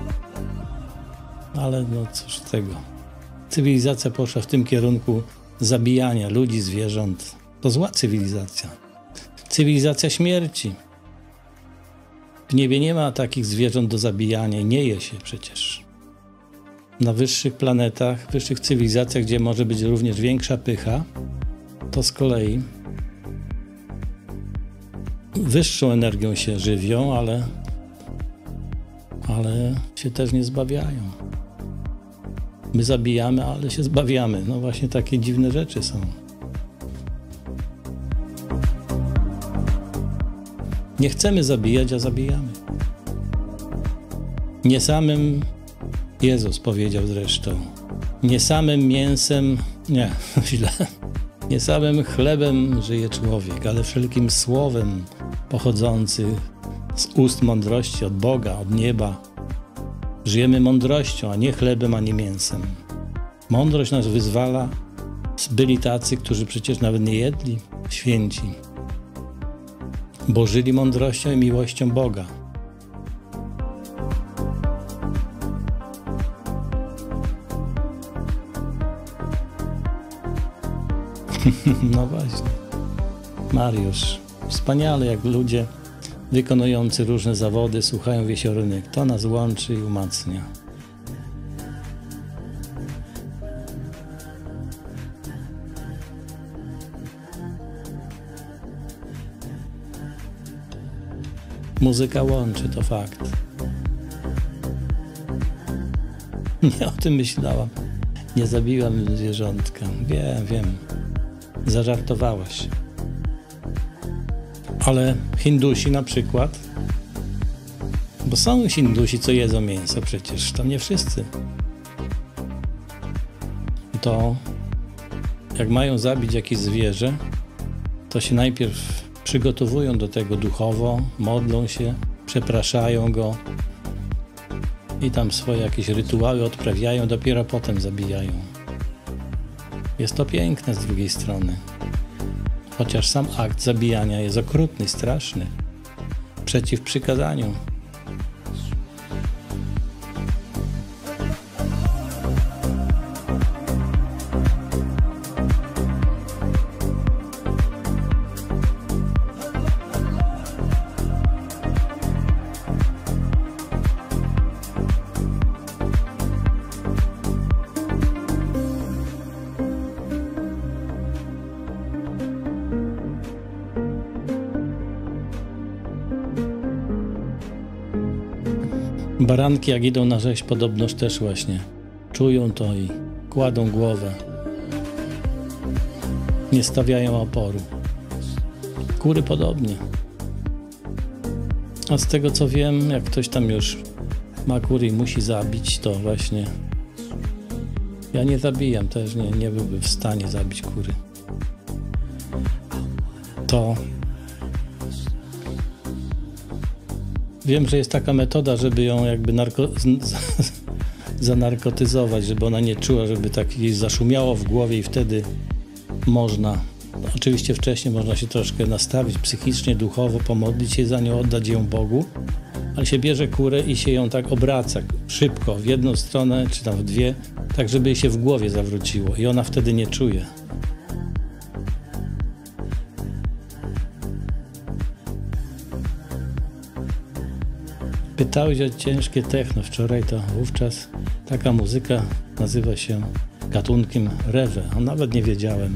ale no cóż z tego. Cywilizacja poszła w tym kierunku zabijania ludzi, zwierząt. To zła cywilizacja. Cywilizacja śmierci. W niebie nie ma takich zwierząt do zabijania i nie je się przecież. Na wyższych planetach, wyższych cywilizacjach, gdzie może być również większa pycha, to z kolei wyższą energią się żywią, ale się też nie zbawiają. My zabijamy, ale się zbawiamy. No właśnie takie dziwne rzeczy są. Nie chcemy zabijać, a zabijamy. Nie samym, Jezus powiedział zresztą, nie samym mięsem, nie, źle, nie samym chlebem żyje człowiek, ale wszelkim słowem pochodzącym z ust mądrości, od Boga, od nieba. Żyjemy mądrością, a nie chlebem, a nie mięsem. Mądrość nas wyzwala. Byli tacy, którzy przecież nawet nie jedli, święci, bo żyli mądrością i miłością Boga. No właśnie. Mariusz. Wspaniale, jak ludzie wykonujący różne zawody słuchają Wiesiorynek. To nas łączy i umacnia. Muzyka łączy, to fakt. Nie o tym myślałam. Nie zabiłam zwierzątka. Wiem. Zażartowałaś. Ale Hindusi na przykład, bo są Hindusi, co jedzą mięso przecież, to nie wszyscy. To jak mają zabić jakieś zwierzę, to się najpierw przygotowują do tego duchowo, modlą się, przepraszają go i tam swoje jakieś rytuały odprawiają, dopiero potem zabijają. Jest to piękne z drugiej strony. Chociaż sam akt zabijania jest okrutny, straszny, przeciw przykazaniu. Baranki jak idą na rzeź podobnoż też właśnie czują to i kładą głowę. Nie stawiają oporu. Kury podobnie. A z tego co wiem, jak ktoś tam już ma kury i musi zabić, to właśnie ja nie zabijam, też nie byłbym w stanie zabić kury. To wiem, że jest taka metoda, żeby ją jakby zanarkotyzować, żeby ona nie czuła, żeby tak jej zaszumiało w głowie i wtedy można. Oczywiście wcześniej można się troszkę nastawić psychicznie, duchowo, pomodlić się za nią, oddać ją Bogu, ale się bierze kurę i się ją tak obraca szybko, w jedną stronę czy tam w dwie, tak żeby jej się w głowie zawróciło i ona wtedy nie czuje. Pytałeś o ciężkie techno wczoraj, to wówczas taka muzyka nazywa się gatunkiem reggae, a nawet nie wiedziałem.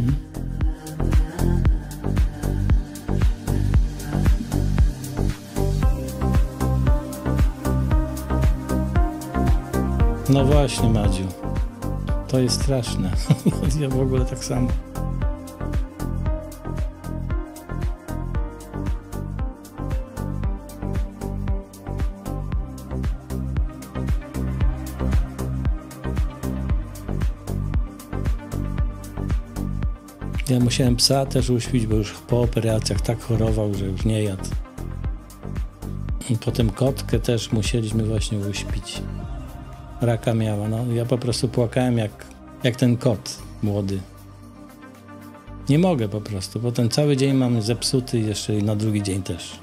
No właśnie, Madziu, to jest straszne. Ja w ogóle tak samo. Ja musiałem psa też uśpić, bo już po operacjach tak chorował, że już nie jadł. I potem kotkę też musieliśmy właśnie uśpić. Raka miała, no. Ja po prostu płakałem jak ten kot młody. Nie mogę po prostu, bo ten cały dzień mam zepsuty i jeszcze na drugi dzień też.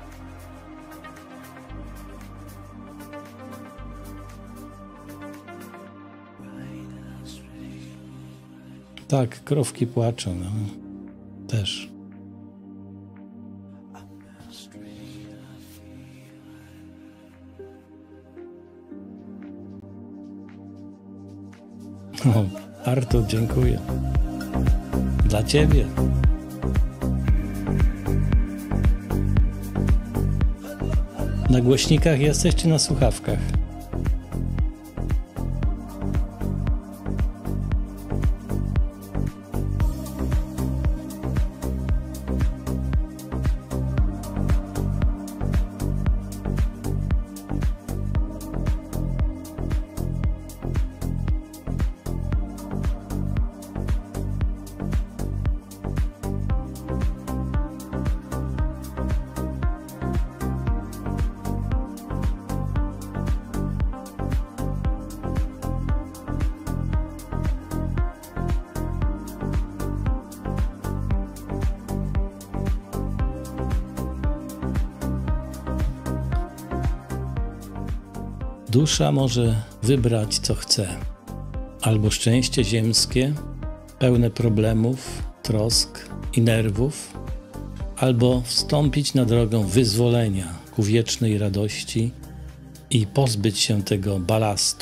Tak, krówki płaczą, no. Też. O, Artur, dziękuję. Dla ciebie. Na głośnikach jesteś czy na słuchawkach? Dusza może wybrać, co chce. Albo szczęście ziemskie, pełne problemów, trosk i nerwów, albo wstąpić na drogę wyzwolenia ku wiecznej radości i pozbyć się tego balastu.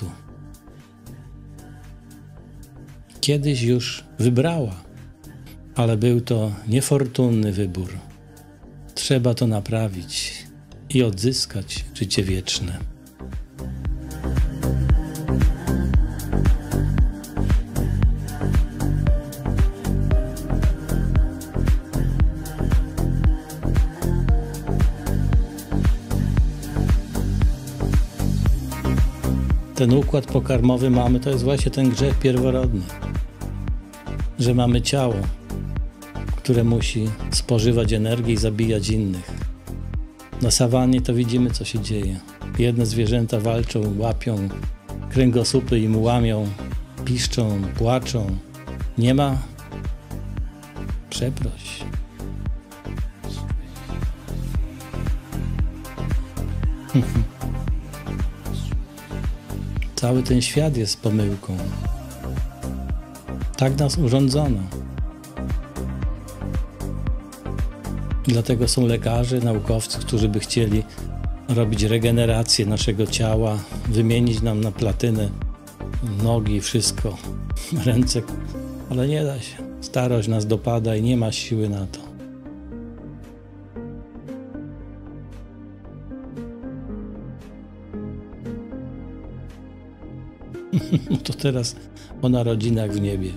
Kiedyś już wybrała, ale był to niefortunny wybór. Trzeba to naprawić i odzyskać życie wieczne. Ten układ pokarmowy mamy, to jest właśnie ten grzech pierworodny, że mamy ciało, które musi spożywać energię i zabijać innych. Na sawannie to widzimy, co się dzieje. Jedne zwierzęta walczą, łapią kręgosłupy i mu łamią, piszczą, płaczą. Nie ma? Przeproś. Cały ten świat jest pomyłką. Tak nas urządzono. Dlatego są lekarze, naukowcy, którzy by chcieli robić regenerację naszego ciała, wymienić nam na platynę nogi, wszystko, ręce, ale nie da się. Starość nas dopada i nie ma siły na to. To teraz o narodzinach w niebie.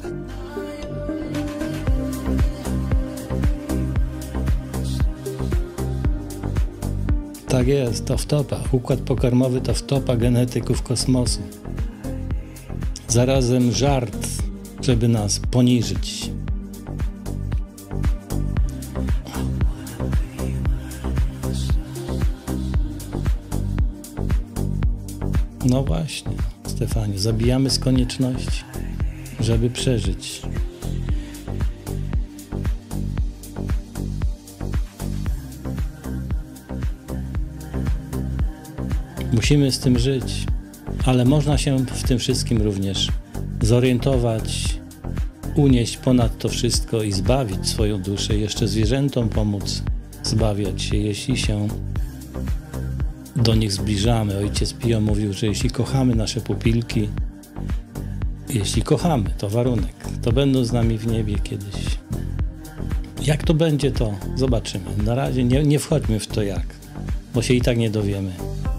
Tak jest, to wtopa. Układ pokarmowy to wtopa genetyków kosmosu. Zarazem żart, żeby nas poniżyć. No właśnie, Stefanie, zabijamy z konieczności, żeby przeżyć. Musimy z tym żyć, ale można się w tym wszystkim również zorientować, unieść ponad to wszystko i zbawić swoją duszę, jeszcze zwierzętom pomóc zbawiać się, jeśli się do nich zbliżamy. Ojciec Pio mówił, że jeśli kochamy nasze pupilki, jeśli kochamy, to warunek, to będą z nami w niebie kiedyś. Jak to będzie, to zobaczymy. Na razie nie wchodźmy w to jak, bo się i tak nie dowiemy.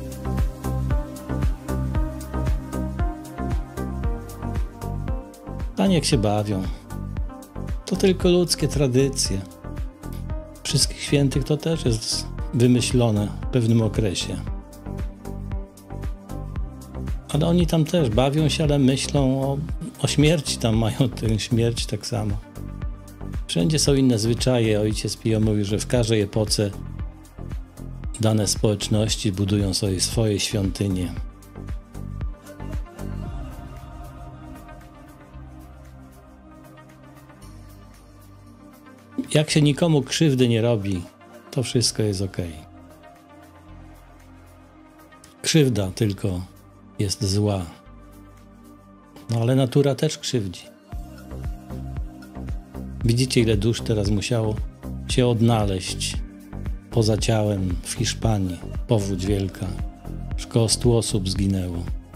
A niech się bawią. To tylko ludzkie tradycje. Wszystkich świętych to też jest wymyślone w pewnym okresie. Ale oni tam też bawią się, ale myślą o śmierci, tam mają tę śmierć tak samo. Wszędzie są inne zwyczaje. Ojciec Pio mówi, że w każdej epoce dane społeczności budują sobie swoje świątynie. Jak się nikomu krzywdy nie robi, to wszystko jest ok. Krzywda tylko jest zła. No ale natura też krzywdzi. Widzicie, ile dusz teraz musiało się odnaleźć poza ciałem w Hiszpanii. Powódź wielka. Około 100 osób zginęło.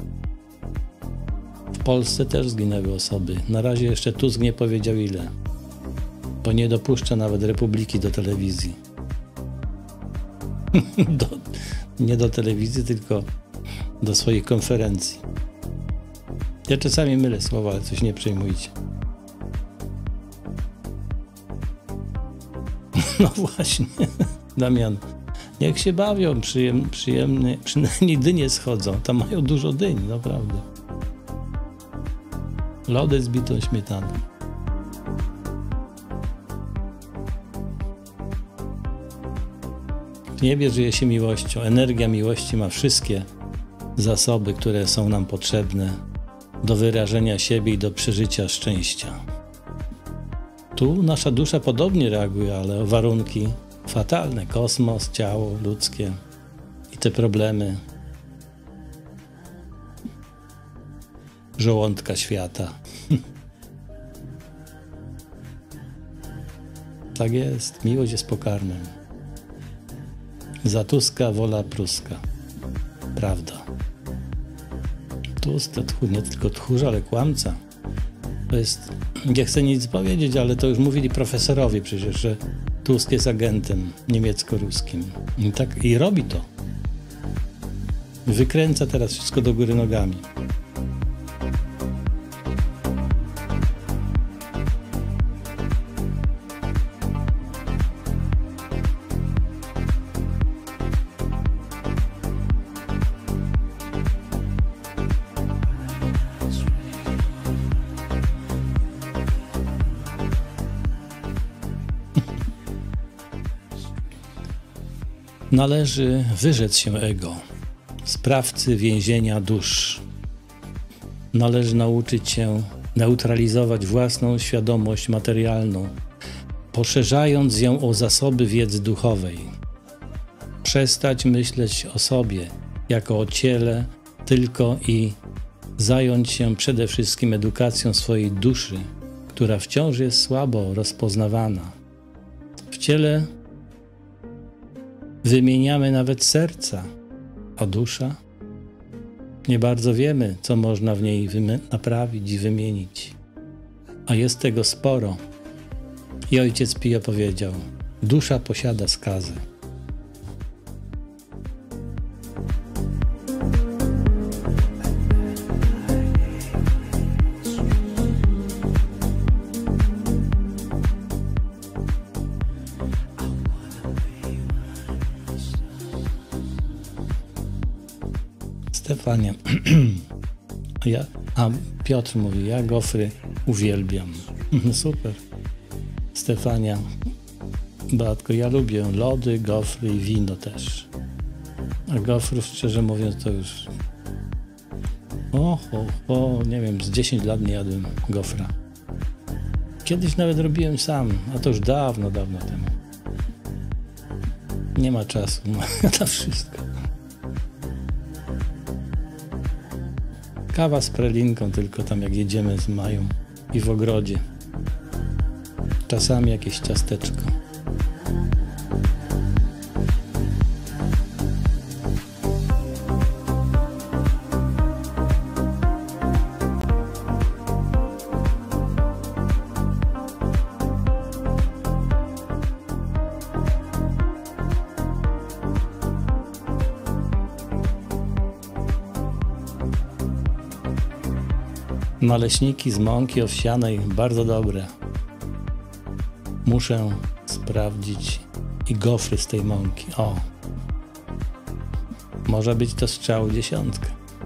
W Polsce też zginęły osoby. Na razie jeszcze Tusk nie powiedział ile. Bo nie dopuszcza nawet Republiki do telewizji. Nie do telewizji, tylko do swoich konferencji. Ja czasami mylę słowa, ale coś nie przejmujcie. No właśnie, Damian, niech się bawią, przyjemnie, przynajmniej dynie schodzą. Tam mają dużo dyń, naprawdę. Lody z bitą śmietaną. W niebie żyje się miłością. Energia miłości ma wszystkie zasoby, które są nam potrzebne do wyrażenia siebie i do przeżycia szczęścia. Tu nasza dusza podobnie reaguje, ale o warunki fatalne. Kosmos, ciało ludzkie i te problemy żołądka świata. Tak jest. Miłość jest pokarmem. Za Tuska wola pruska. Prawda. Tusk to nie tylko tchórz, ale kłamca. To jest, nie chcę nic powiedzieć, ale to już mówili profesorowie przecież, że Tusk jest agentem niemiecko-ruskim. I robi to. Wykręca teraz wszystko do góry nogami. Należy wyrzec się ego, sprawcy więzienia dusz. Należy nauczyć się neutralizować własną świadomość materialną, poszerzając ją o zasoby wiedzy duchowej. Przestać myśleć o sobie jako o ciele tylko i zająć się przede wszystkim edukacją swojej duszy, która wciąż jest słabo rozpoznawana. W ciele wymieniamy nawet serca, a dusza? Nie bardzo wiemy, co można w niej naprawić i wymienić. A jest tego sporo. I ojciec Pio powiedział, dusza posiada skazę. Stefania, a Piotr mówi, ja gofry uwielbiam. Super. Stefania, Beatko, ja lubię lody, gofry i wino też. A gofrów, szczerze mówiąc, to już nie wiem, z 10 lat nie jadłem gofra. Kiedyś nawet robiłem sam, a to już dawno temu. Nie ma czasu na wszystko. Kawa z pralinką tylko tam jak jedziemy z Mają i w ogrodzie. Czasami jakieś ciasteczko. Naleśniki z mąki owsianej bardzo dobre. Muszę sprawdzić i gofry z tej mąki. O! Może być to strzał 10.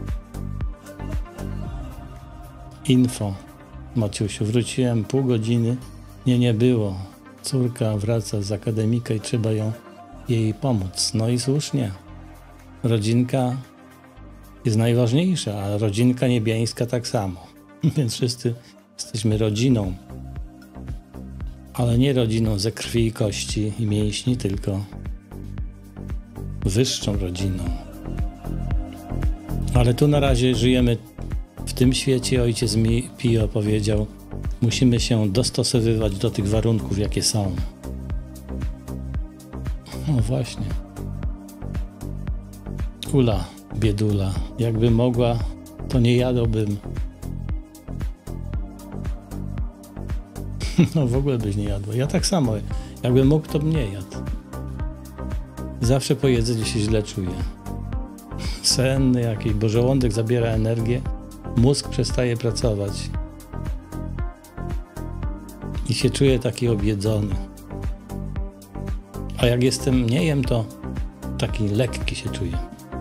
Info. Maciusiu, wróciłem pół godziny. Nie było. Córka wraca z akademika i trzeba jej pomóc. No i słusznie. Rodzinka jest najważniejsza, a rodzinka niebiańska tak samo. Więc wszyscy jesteśmy rodziną, ale nie rodziną ze krwi i kości i mięśni, tylko wyższą rodziną. Ale tu na razie żyjemy w tym świecie. Ojciec mi Pio powiedział, musimy się dostosowywać do tych warunków, jakie są. No właśnie. Ula, biedula, jakby mogła, to nie jadłbym. No w ogóle byś nie jadła. Ja tak samo. Jakbym mógł, to bym nie jadł. Zawsze po jedzeniu się źle czuję. Senny jakiś, bo żołądek zabiera energię, mózg przestaje pracować. I się czuję taki objedzony. A jak nie jem, to taki lekki się czuję.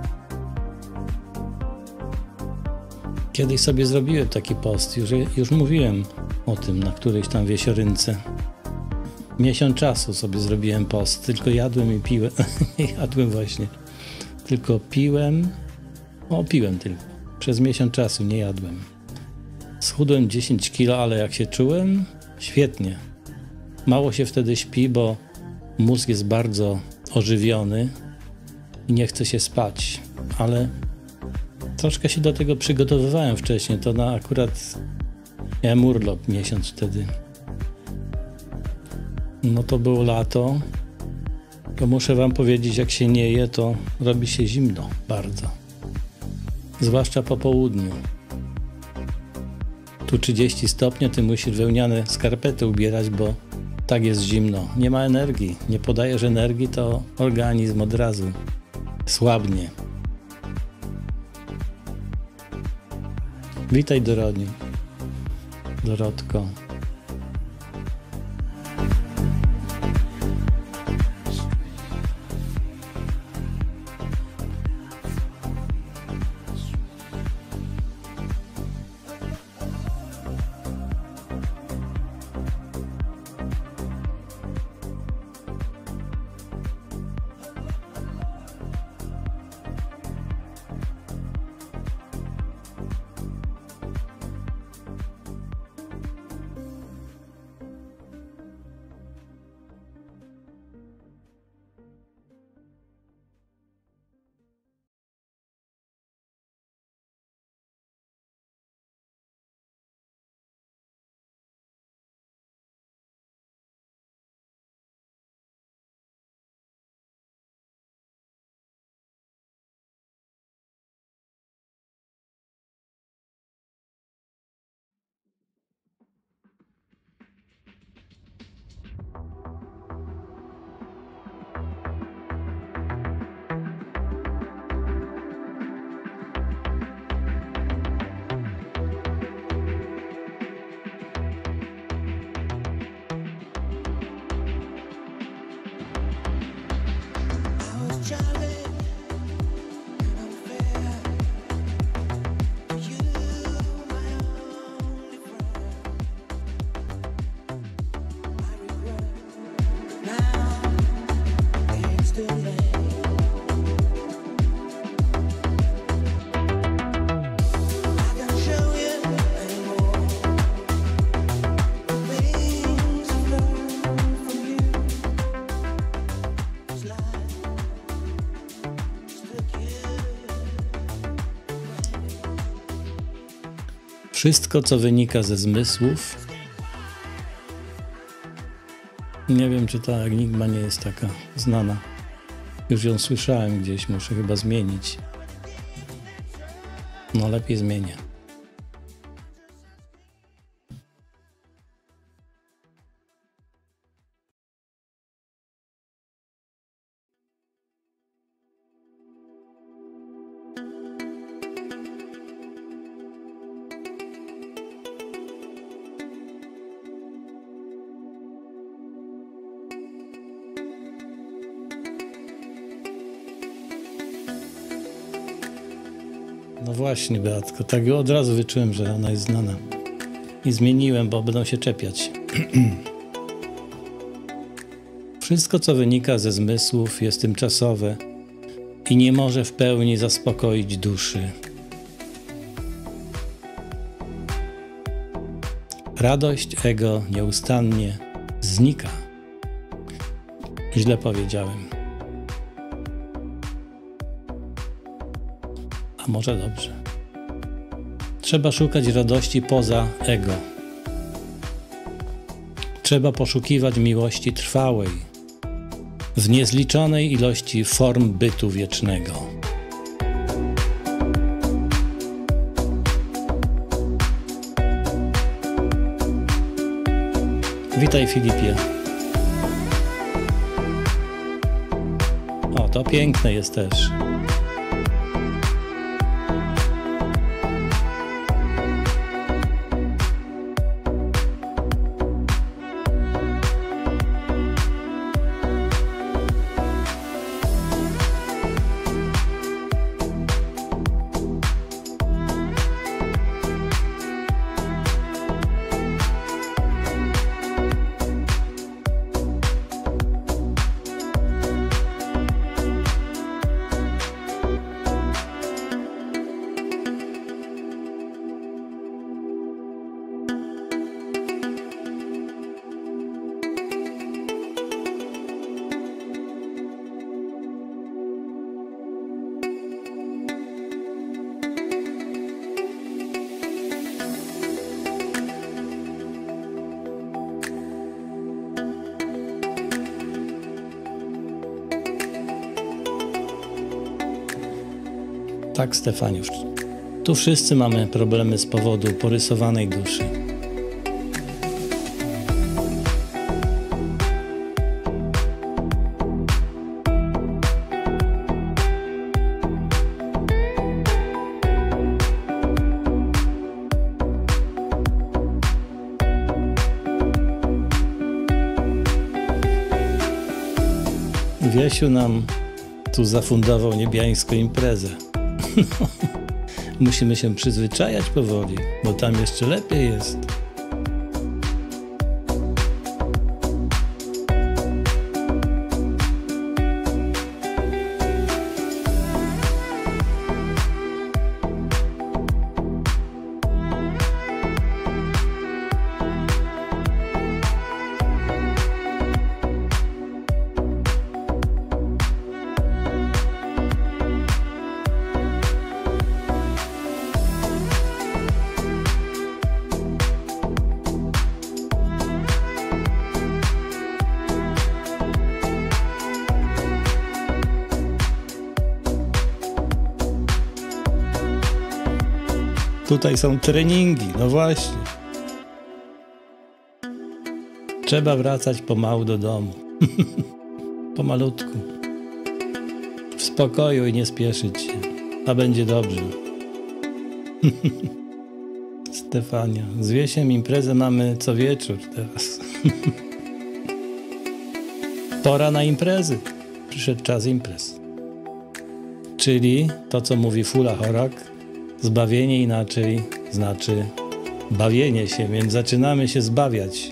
Kiedyś sobie zrobiłem taki post, już mówiłem o tym na którejś tam wiesiorynce. Miesiąc czasu sobie zrobiłem post, tylko jadłem i piłem. Nie jadłem właśnie, tylko piłem. Piłem tylko. Przez miesiąc czasu nie jadłem. Schudłem 10 kilo, ale jak się czułem? Świetnie. Mało się wtedy śpi, bo mózg jest bardzo ożywiony i nie chce się spać, ale troszkę się do tego przygotowywałem wcześniej. To akurat miałem urlop miesiąc wtedy. No to było lato. To muszę wam powiedzieć, jak się nie je, to robi się zimno bardzo. Zwłaszcza po południu. Tu 30 stopni, ty musisz wełniane skarpety ubierać, bo tak jest zimno. Nie ma energii. Nie podajesz energii, to organizm od razu słabnie. Witaj, Dorotko. Wszystko, co wynika ze zmysłów. Nie wiem, czy ta enigma nie jest taka znana. Już ją słyszałem gdzieś, muszę chyba zmienić. No lepiej zmienię. No właśnie, Beatko, tak od razu wyczułem, że ona jest znana. I zmieniłem, bo będą się czepiać. Wszystko, co wynika ze zmysłów, jest tymczasowe i nie może w pełni zaspokoić duszy. Radość ego nieustannie znika. Źle powiedziałem. A może dobrze. Trzeba szukać radości poza ego. Trzeba poszukiwać miłości trwałej, w niezliczonej ilości form bytu wiecznego. Witaj, Filipie. O, to piękne jest też. Tak, Stefaniusz. Tu wszyscy mamy problemy z powodu porysowanej duszy. Wiesiu nam tu zafundował niebiańską imprezę. Musimy się przyzwyczajać powoli, bo tam jeszcze lepiej jest. Tutaj są treningi, no właśnie. Trzeba wracać pomału do domu. Pomalutku. W spokoju i nie spieszyć się. A będzie dobrze. Stefania, z Wiesiem imprezę mamy co wieczór teraz. Pora na imprezy. Przyszedł czas imprez. Czyli to, co mówi Fula Horak, zbawienie inaczej znaczy bawienie się, więc zaczynamy się zbawiać.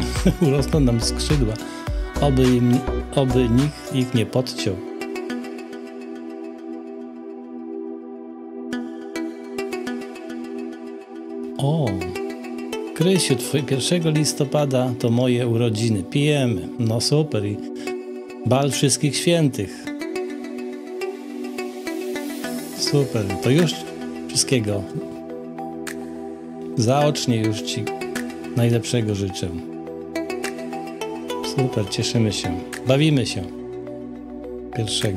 urosną nam skrzydła, oby nikt ich nie podciął. O, Krysiu, 1 listopada to moje urodziny. Pijemy. No super. I bal wszystkich świętych. Super. To już wszystkiego. Zaocznie już Ci najlepszego życzę. Super, cieszymy się. Bawimy się. 1.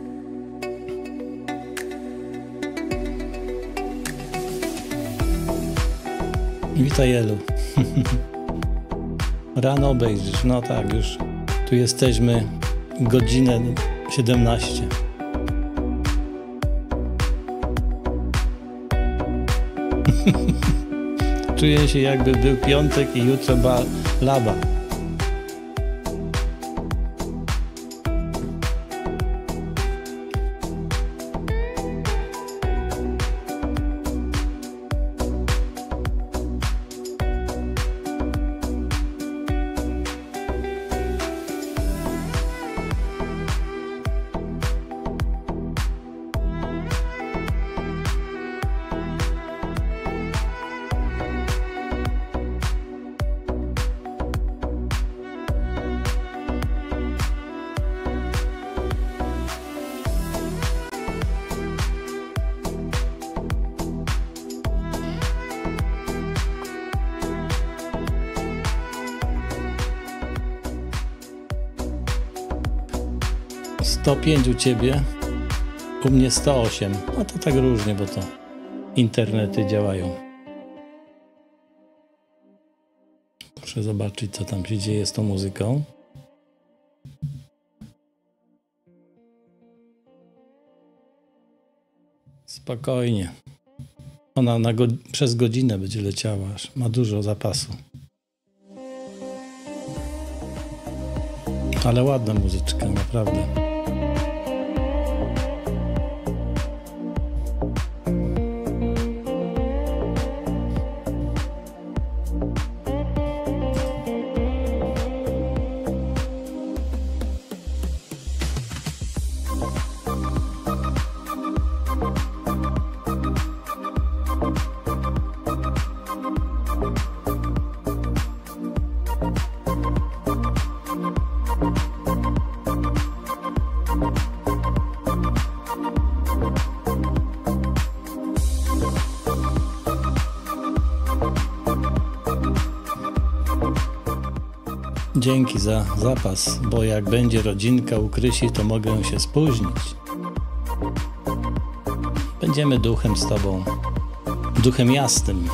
Witaj, Elu. Rano obejrzysz. No tak, już tu jesteśmy godzinę 17. Czuję się, jakby był piątek i jutro laba. To 5 u Ciebie, u mnie 108. No to tak różnie, bo to internety działają. Muszę zobaczyć, co tam się dzieje z tą muzyką. Spokojnie. Ona przez godzinę będzie leciała, aż ma dużo zapasu. Ale ładna muzyczka, naprawdę. Dzięki za zapas, bo jak będzie rodzinka u Krysi, to mogę się spóźnić. Będziemy duchem z Tobą, duchem jasnym.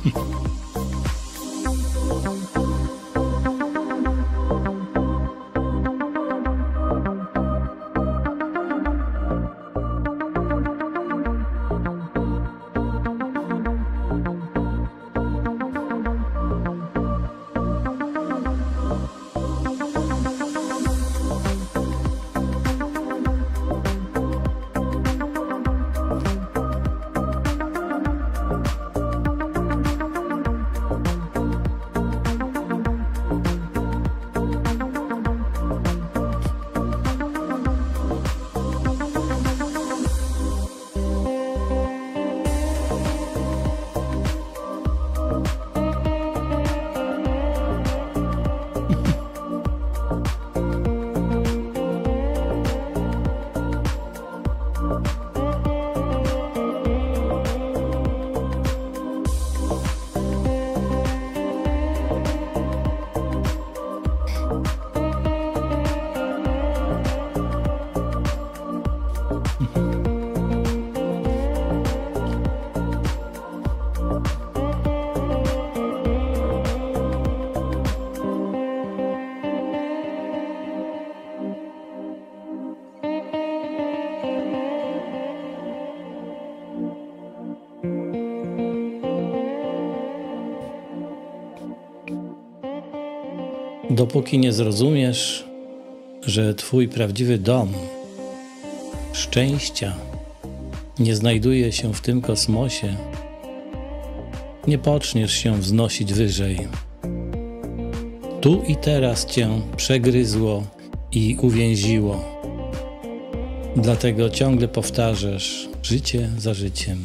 Dopóki nie zrozumiesz, że Twój prawdziwy dom szczęścia nie znajduje się w tym kosmosie, nie poczniesz się wznosić wyżej. tu i teraz cię przegryzło i uwięziło. Dlatego ciągle powtarzasz życie za życiem.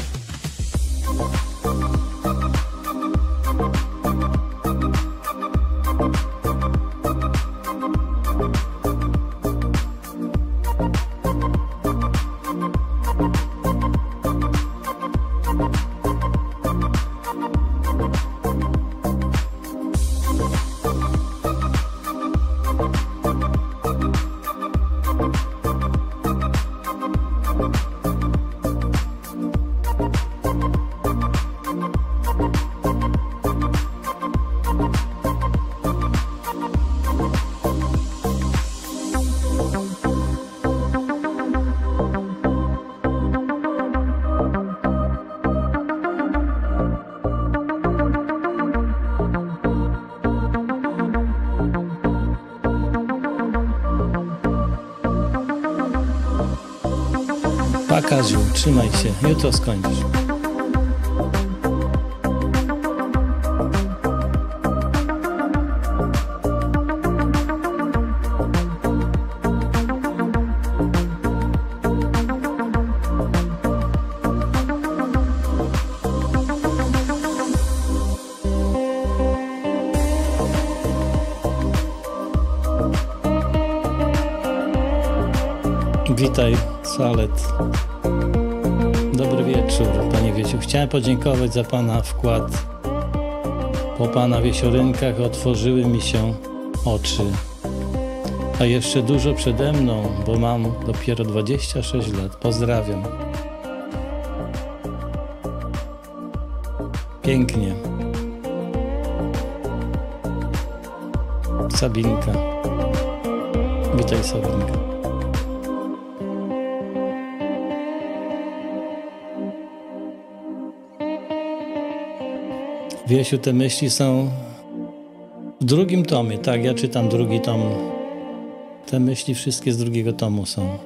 Pa, Kaziu, trzymaj się, jutro skończysz. Witaj, Salet. Dobry wieczór, Panie Wiesiu. Chciałem podziękować za Pana wkład. Po Pana wieciorynkach otworzyły mi się oczy. A jeszcze dużo przede mną, bo mam dopiero 26 lat. Pozdrawiam. Pięknie. Sabinka. Witaj, Sabinka. Wiesiu, te myśli są w drugim tomie. Tak, ja czytam drugi tom. Te myśli wszystkie z drugiego tomu są.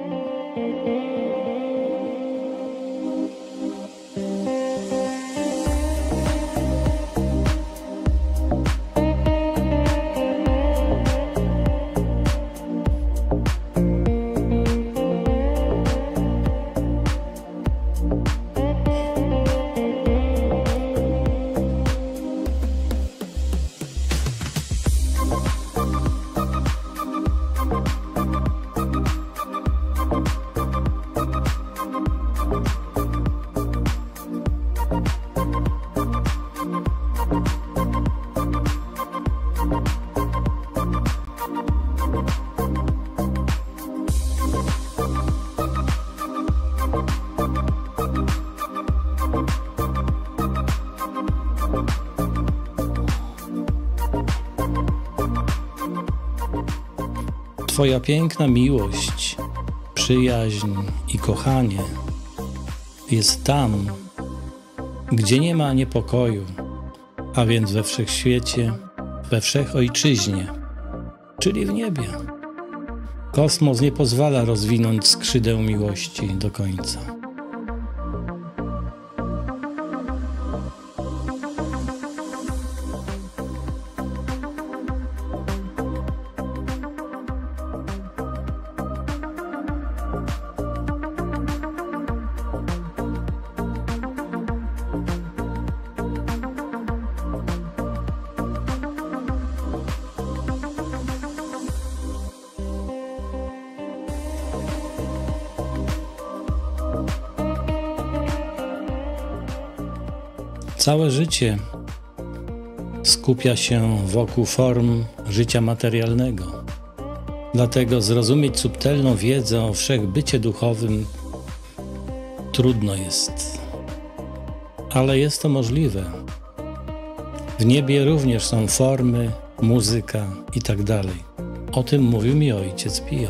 Twoja piękna miłość, przyjaźń i kochanie jest tam, gdzie nie ma niepokoju, a więc we wszechświecie, we wszechojczyźnie, czyli w niebie. Kosmos nie pozwala rozwinąć skrzydeł miłości do końca. Całe życie skupia się wokół form życia materialnego. Dlatego zrozumieć subtelną wiedzę o wszechbycie duchowym trudno jest. Ale jest to możliwe. W niebie również są formy, muzyka i tak dalej. O tym mówił mi ojciec Pio.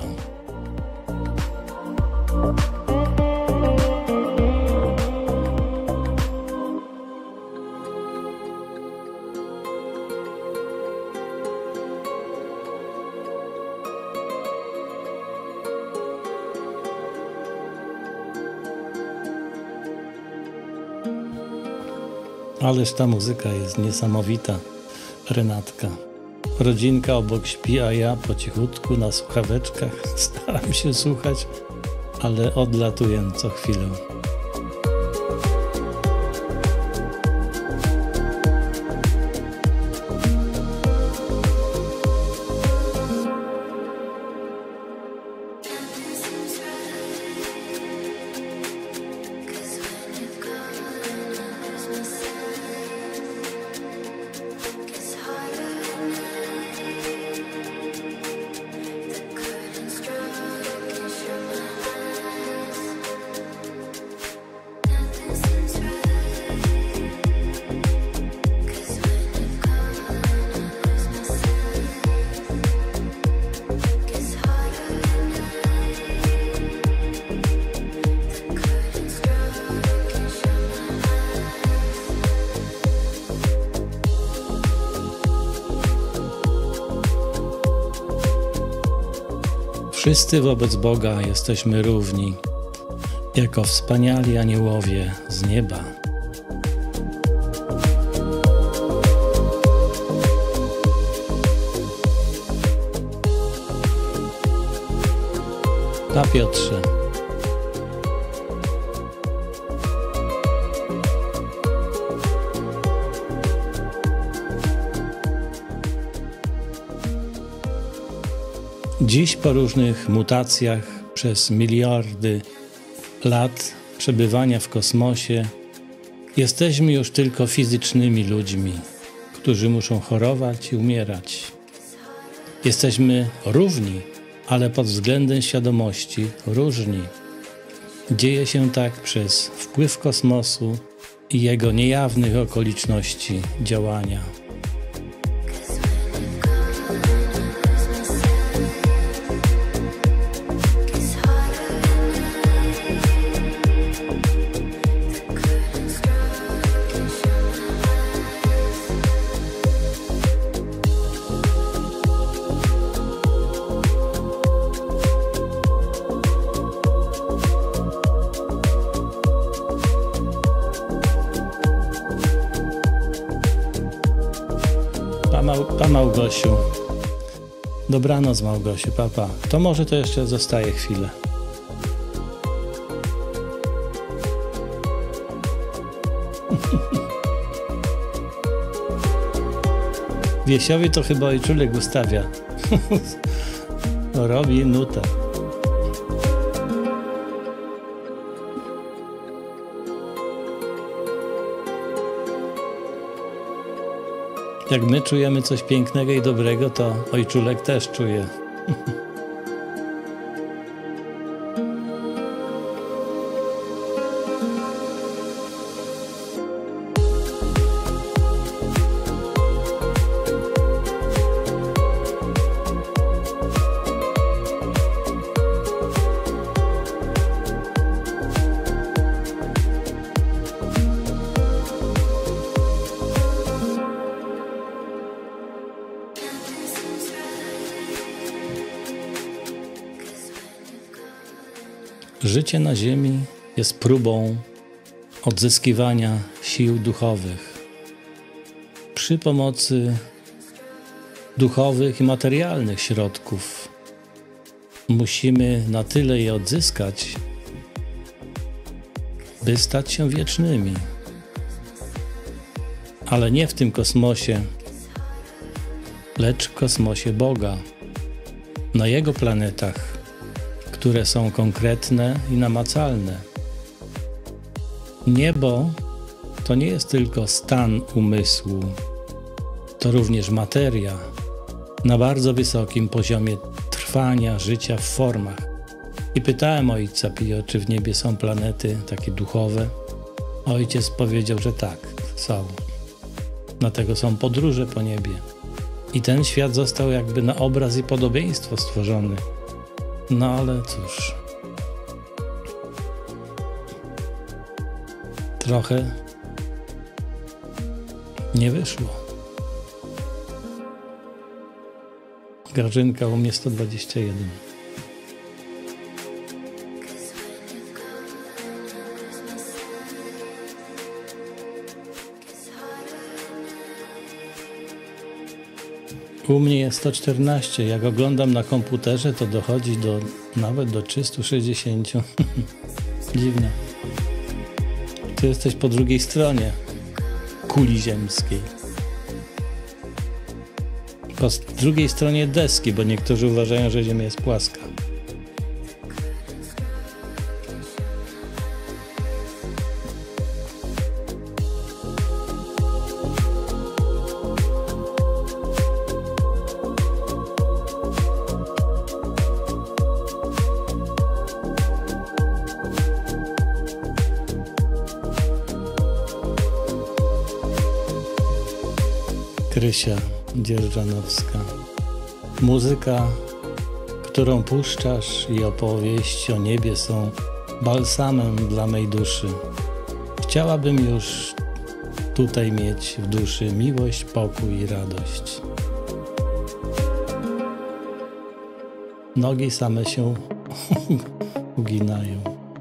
Ależ ta muzyka jest niesamowita, Renatka. Rodzinka obok śpi, a ja po cichutku na słuchaweczkach staram się słuchać, ale odlatuję co chwilę. Wszyscy wobec Boga jesteśmy równi, jako wspaniali aniołowie z nieba. Na Piotrze. Dziś po różnych mutacjach przez miliardy lat przebywania w kosmosie jesteśmy już tylko fizycznymi ludźmi, którzy muszą chorować i umierać. Jesteśmy równi, ale pod względem świadomości różni. Dzieje się tak przez wpływ kosmosu i jego niejawnych okoliczności działania. Pa Małgosiu. Dobranoc Małgosiu, papa. To może to jeszcze zostaje chwilę. Wiesiowi to chyba ojczulek ustawia. Robi nutę. Jak my czujemy coś pięknego i dobrego, to ojczulek też czuje. Życie na ziemi jest próbą odzyskiwania sił duchowych. Przy pomocy duchowych i materialnych środków musimy na tyle je odzyskać, by stać się wiecznymi. Ale nie w tym kosmosie, lecz w kosmosie Boga, na Jego planetach, które są konkretne i namacalne. Niebo to nie jest tylko stan umysłu, to również materia na bardzo wysokim poziomie trwania życia w formach. I pytałem ojca Pio, czy w niebie są planety takie duchowe. Ojciec powiedział, że tak, są. Dlatego są podróże po niebie. I ten świat został jakby na obraz i podobieństwo stworzony. No ale cóż, trochę nie wyszło. Grażynka u mnie 121. U mnie jest 114. Jak oglądam na komputerze, to dochodzi nawet do 360. Dziwne. Ty jesteś po drugiej stronie kuli ziemskiej. Po drugiej stronie deski, bo niektórzy uważają, że Ziemia jest płaska. Krysia Dzierżanowska. Muzyka, którą puszczasz, i opowieści o niebie są balsamem dla mej duszy. Chciałabym już tutaj mieć w duszy miłość, pokój i radość. Nogi same się uginają.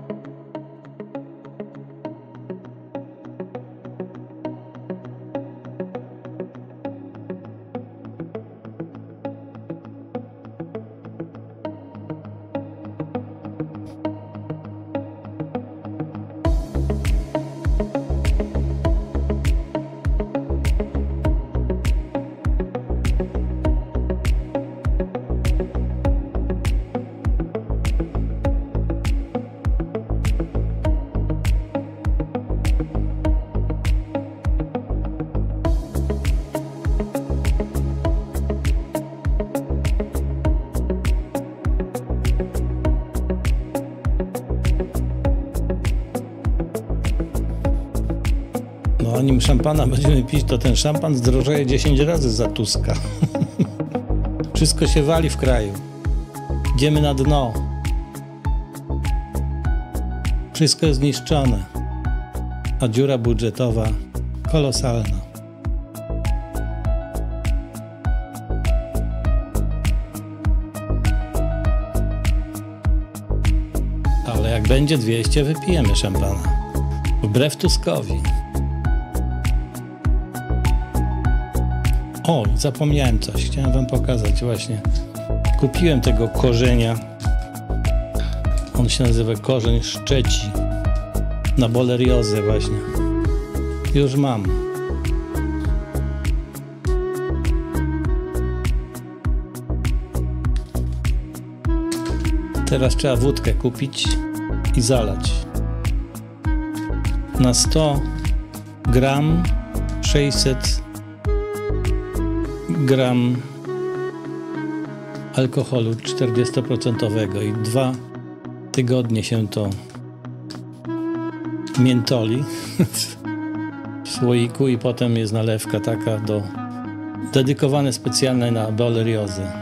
Zanim szampana będziemy pić, to ten szampan zdrożeje 10 razy za Tuska. Wszystko się wali w kraju. Idziemy na dno. Wszystko jest zniszczone. A dziura budżetowa kolosalna. Ale jak będzie 200, wypijemy szampana. Wbrew Tuskowi. O, zapomniałem coś. Chciałem wam pokazać właśnie. Kupiłem tego korzenia. On się nazywa korzeń szczeci. Na boleriozę właśnie. Już mam. Teraz trzeba wódkę kupić i zalać. Na 100 gram 600 gram alkoholu 40% i 2 tygodnie się to miętoli w słoiku i potem jest nalewka taka dedykowane specjalnie na boleriozę.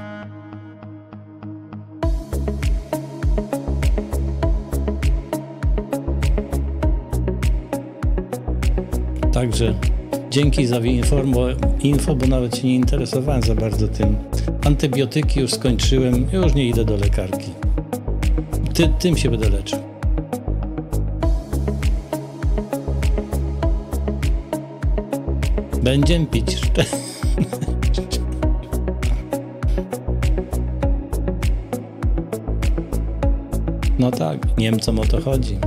Także dzięki za info, bo nawet się nie interesowałem za bardzo tym. Antybiotyki już skończyłem, już nie idę do lekarki. Tym się będę leczył. Będziemy pić. No tak, Niemcom o to chodzi.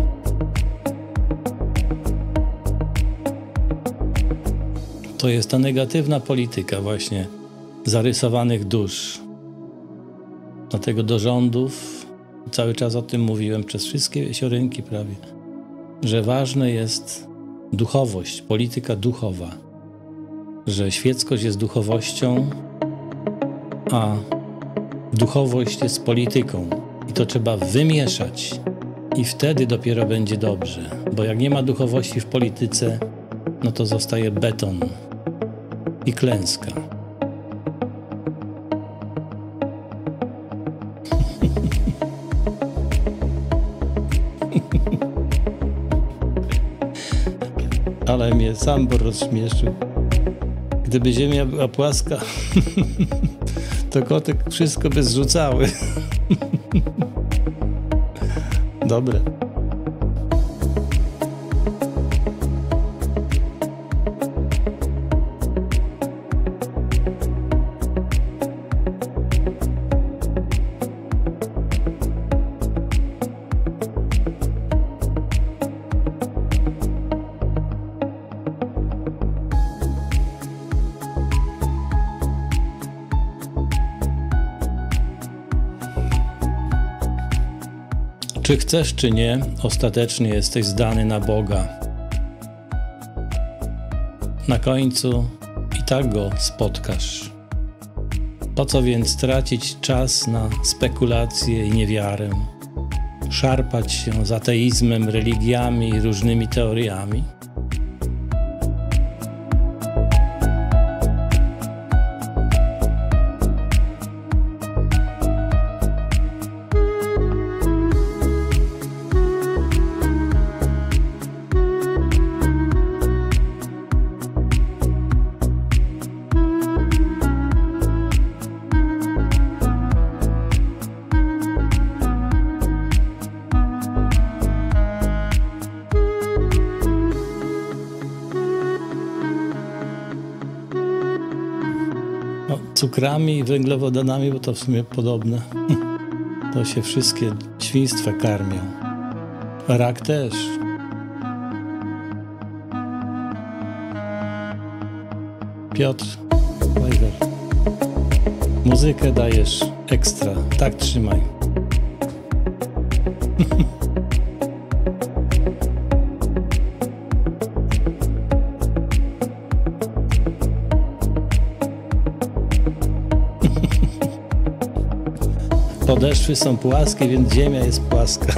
To jest ta negatywna polityka właśnie zarysowanych dusz. Dlatego do rządów, cały czas o tym mówiłem przez wszystkie wiesiorynki prawie, że ważne jest duchowość, polityka duchowa. Że świeckość jest duchowością, a duchowość jest polityką. I to trzeba wymieszać. I wtedy dopiero będzie dobrze. Bo jak nie ma duchowości w polityce, no to zostaje beton i klęska. Ale mnie sam rozśmieszył. Gdyby ziemia była płaska, to koty wszystko by zrzucały. Dobre. Czy chcesz, czy nie, ostatecznie jesteś zdany na Boga. Na końcu i tak Go spotkasz. Po co więc tracić czas na spekulacje i niewiarę? Szarpać się z ateizmem, religiami i różnymi teoriami? Cukrami i węglowodanami, bo to w sumie podobne. To się wszystkie świństwa karmią. Rak też. Piotr Wajder, muzykę dajesz ekstra. Tak trzymaj. Podeszwy są płaskie, więc ziemia jest płaska.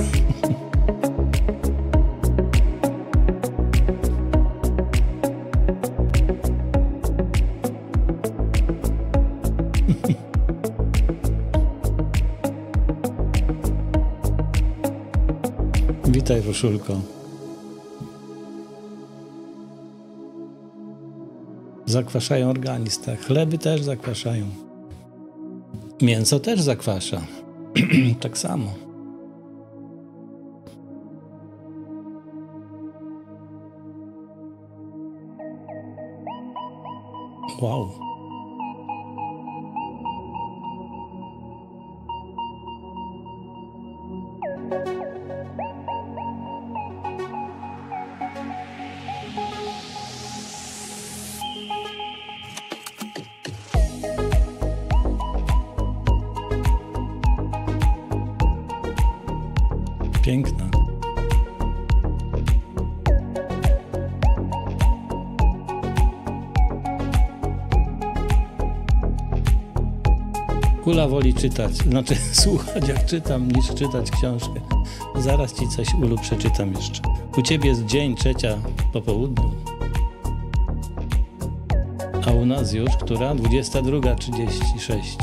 Witaj, Ruszulko. Zakwaszają organizm, tak. Chleby też zakwaszają. Mięso też zakwasza. Tak samo. Wow. Piękna. Ula woli czytać, znaczy słuchać jak czytam, niż czytać książkę. Zaraz ci coś, Ulu, przeczytam jeszcze. U ciebie jest dzień 3:00 po południu. A u nas już, która? 22:36.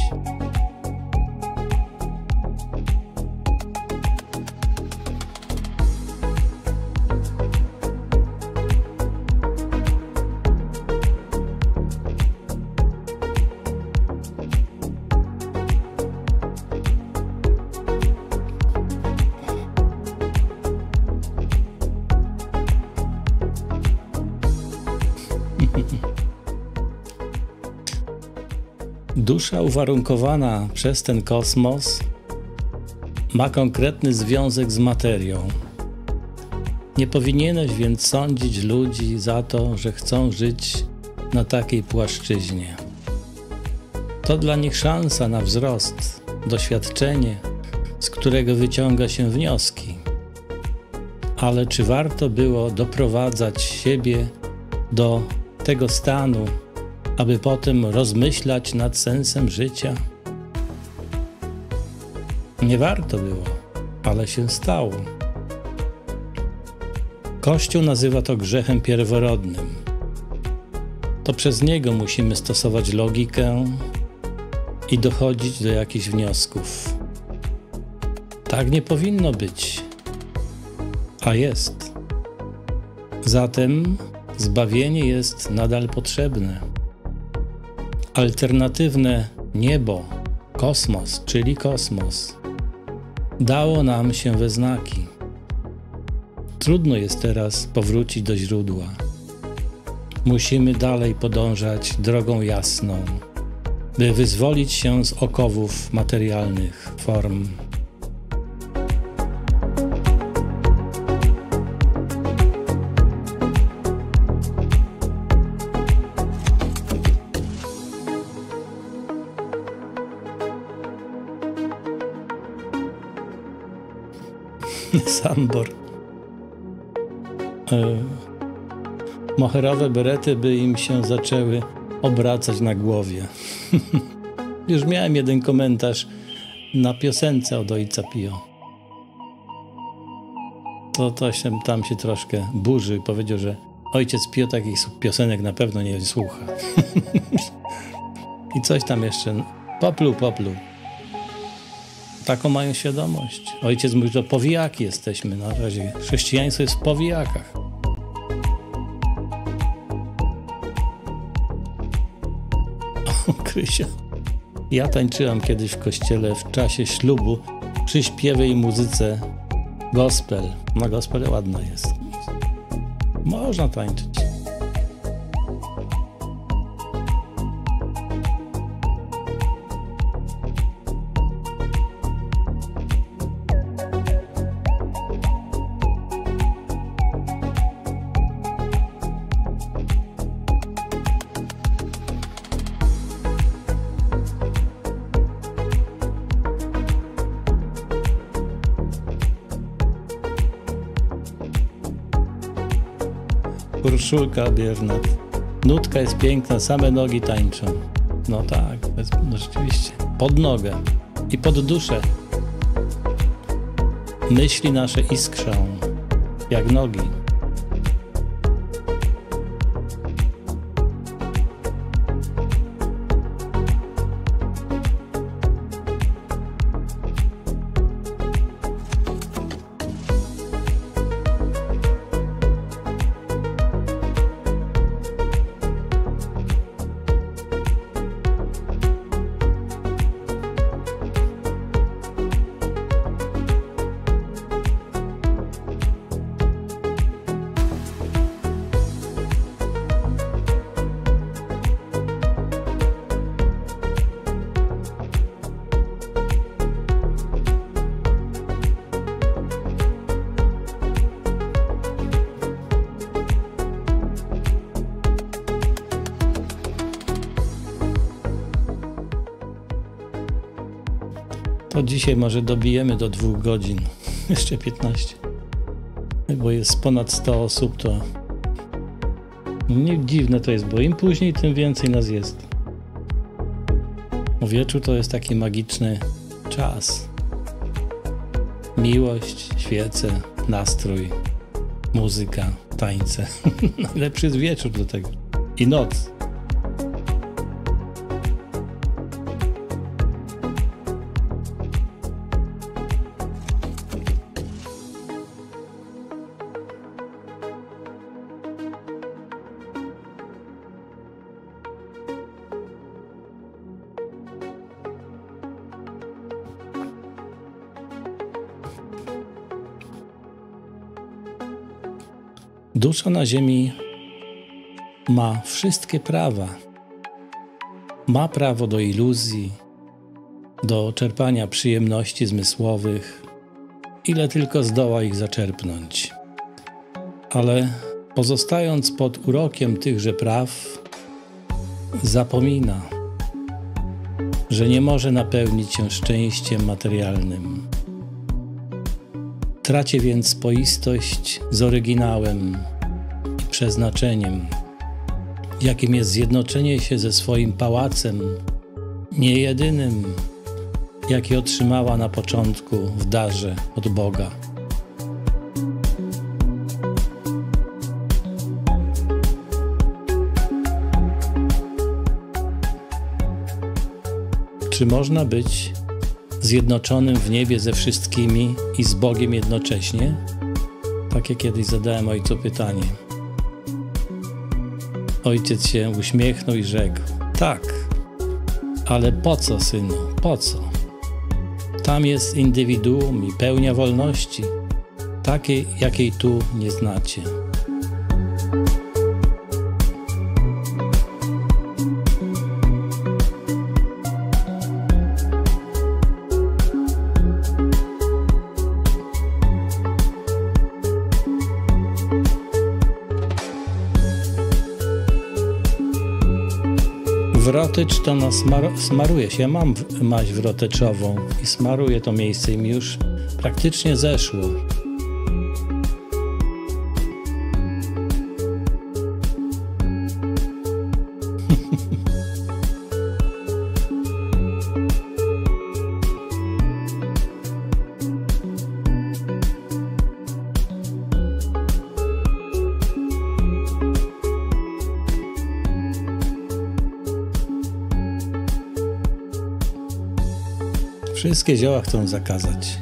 Dusza uwarunkowana przez ten kosmos ma konkretny związek z materią. Nie powinieneś więc sądzić ludzi za to, że chcą żyć na takiej płaszczyźnie. To dla nich szansa na wzrost, doświadczenie, z którego wyciąga się wnioski. Ale czy warto było doprowadzać siebie do tego stanu, aby potem rozmyślać nad sensem życia? Nie warto było, ale się stało. Kościół nazywa to grzechem pierworodnym. To przez niego musimy stosować logikę i dochodzić do jakichś wniosków. Tak nie powinno być, a jest. Zatem zbawienie jest nadal potrzebne. Alternatywne niebo, kosmos, czyli kosmos, dało nam się we znaki. Trudno jest teraz powrócić do źródła. Musimy dalej podążać drogą jasną, by wyzwolić się z okowów materialnych form. Sambor. Moherowe berety by im się zaczęły obracać na głowie. Już miałem jeden komentarz na piosence od ojca Pio. To się, tam się troszkę burzy i powiedział, że ojciec Pio takich piosenek na pewno nie słucha. I coś tam jeszcze. Popluł. Taką mają świadomość. Ojciec mówi, że powijaki jesteśmy na razie. Chrześcijaństwo jest w powijakach. O, Krysia. Ja tańczyłam kiedyś w kościele w czasie ślubu przy śpiewie i muzyce gospel. Na gospel ładna jest. Można tańczyć. Urszulka Biernat. Nutka jest piękna, same nogi tańczą. No tak, no rzeczywiście. Pod nogę i pod duszę. Myśli nasze iskrzą, jak nogi. To dzisiaj może dobijemy do 2 godzin. Jeszcze 15. Bo jest ponad 100 osób, to nie dziwne to jest, bo im później, tym więcej nas jest. Wieczór to jest taki magiczny czas. Miłość, świece, nastrój, muzyka, tańce. Najlepszy jest wieczór do tego. I noc. Dusza na ziemi ma wszystkie prawa. Ma prawo do iluzji, do czerpania przyjemności zmysłowych, ile tylko zdoła ich zaczerpnąć. Ale pozostając pod urokiem tychże praw, zapomina, że nie może napełnić się szczęściem materialnym. Traci więc spoistość z oryginałem i przeznaczeniem, jakim jest zjednoczenie się ze swoim pałacem, nie jedynym, jaki otrzymała na początku w darze od Boga. Czy można być zjednoczonym w niebie ze wszystkimi i z Bogiem jednocześnie? Takie kiedyś zadałem ojcu pytanie. Ojciec się uśmiechnął i rzekł: tak, ale po co, synu, po co? Tam jest indywiduum i pełnia wolności, takiej, jakiej tu nie znacie. Wrotycz to smaruje się. Ja mam maź wrotyczową i smaruję to miejsce i mi już praktycznie zeszło. Wszystkie zioła chcą zakazać.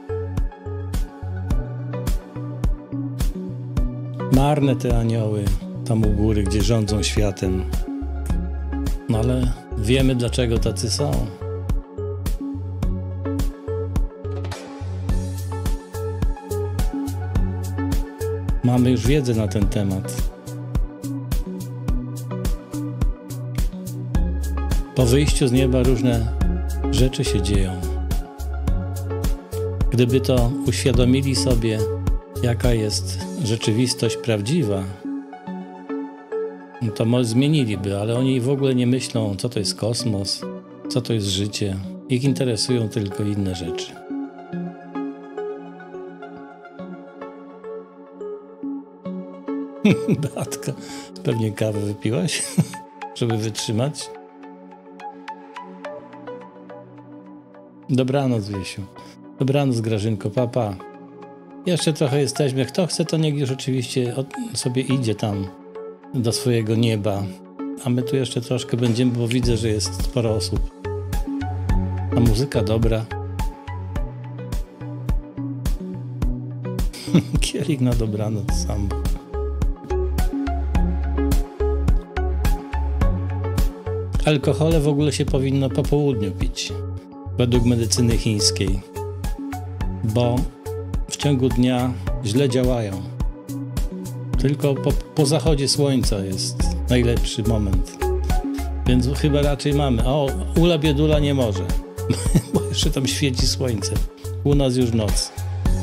Marne te anioły tam u góry, gdzie rządzą światem. No ale wiemy, dlaczego tacy są. Mamy już wiedzę na ten temat. Po wyjściu z nieba różne rzeczy się dzieją. Gdyby to uświadomili sobie, jaka jest rzeczywistość prawdziwa, to może zmieniliby, ale oni w ogóle nie myślą, co to jest kosmos, co to jest życie. Ich interesują tylko inne rzeczy. Beatka, pewnie kawę wypiłaś, żeby wytrzymać? Dobranoc, Wiesiu. Dobranoc, Grażynko, papa. Jeszcze trochę jesteśmy. Kto chce, to niech już oczywiście sobie idzie tam do swojego nieba. A my tu jeszcze troszkę będziemy, bo widzę, że jest sporo osób. A muzyka dobra. Kielich na dobranoc sam. Alkohole w ogóle się powinno po południu pić, według medycyny chińskiej, bo w ciągu dnia źle działają. Tylko po zachodzie słońca jest najlepszy moment. Więc chyba raczej mamy. O, Ula Biedula nie może, bo jeszcze tam świeci słońce. U nas już noc.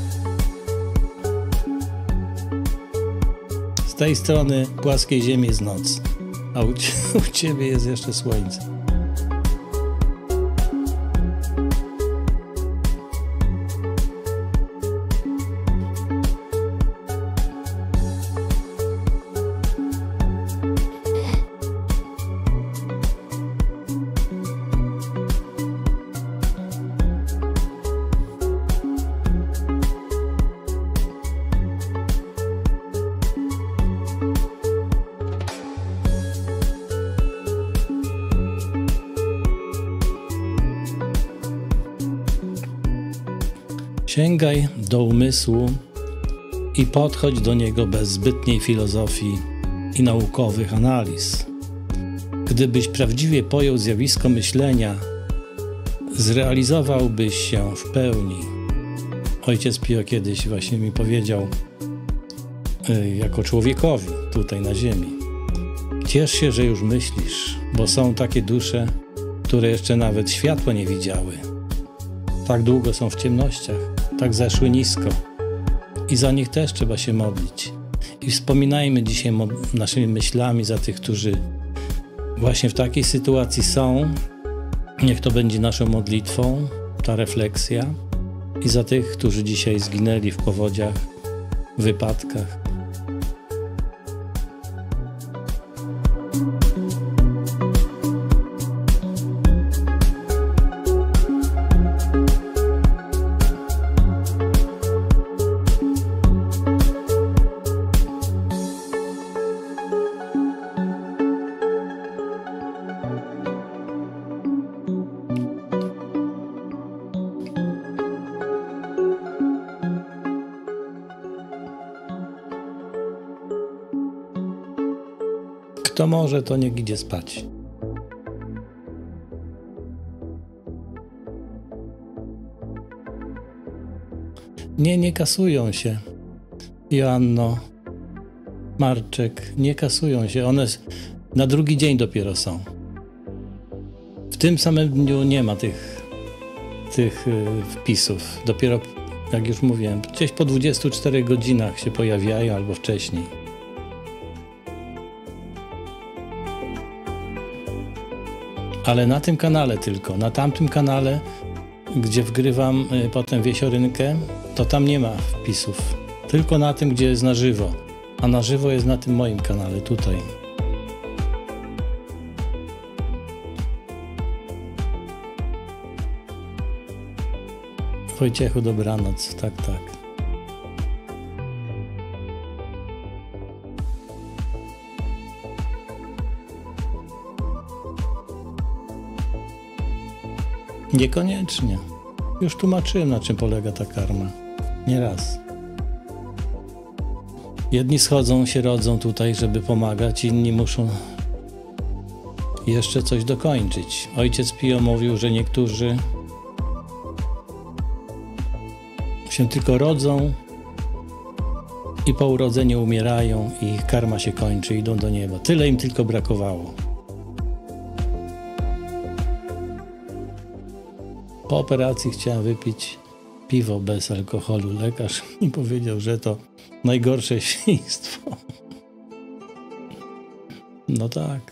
Z tej strony płaskiej ziemi jest noc, a u ciebie jest jeszcze słońce. Sięgaj do umysłu i podchodź do niego bez zbytniej filozofii i naukowych analiz. Gdybyś prawdziwie pojął zjawisko myślenia, zrealizowałbyś się w pełni. Ojciec Pio kiedyś właśnie mi powiedział, jako człowiekowi tutaj na ziemi: ciesz się, że już myślisz, bo są takie dusze, które jeszcze nawet światła nie widziały. Tak długo są w ciemnościach, tak zeszły nisko i za nich też trzeba się modlić. I wspominajmy dzisiaj naszymi myślami za tych, którzy właśnie w takiej sytuacji są. Niech to będzie naszą modlitwą, ta refleksja, i za tych, którzy dzisiaj zginęli w powodziach, wypadkach. Kto może, to niech idzie spać. Nie kasują się. Joanno, Marczek, nie kasują się. One na drugi dzień dopiero są. W tym samym dniu nie ma tych wpisów. Dopiero, jak już mówiłem, gdzieś po 24 godzinach się pojawiają albo wcześniej. Ale na tym kanale tylko. Na tamtym kanale, gdzie wgrywam potem Wiesiorynkę, to tam nie ma wpisów. Tylko na tym, gdzie jest na żywo. A na żywo jest na tym moim kanale, tutaj. Wojciechu, dobranoc. Tak. Niekoniecznie. Już tłumaczyłem, na czym polega ta karma. Nieraz. Jedni schodzą, się rodzą tutaj, żeby pomagać, inni muszą jeszcze coś dokończyć. Ojciec Pio mówił, że niektórzy się tylko rodzą i po urodzeniu umierają i ich karma się kończy, idą do nieba. Tyle im tylko brakowało. Po operacji chciałem wypić piwo bez alkoholu. Lekarz mi powiedział, że to najgorsze świństwo. No tak.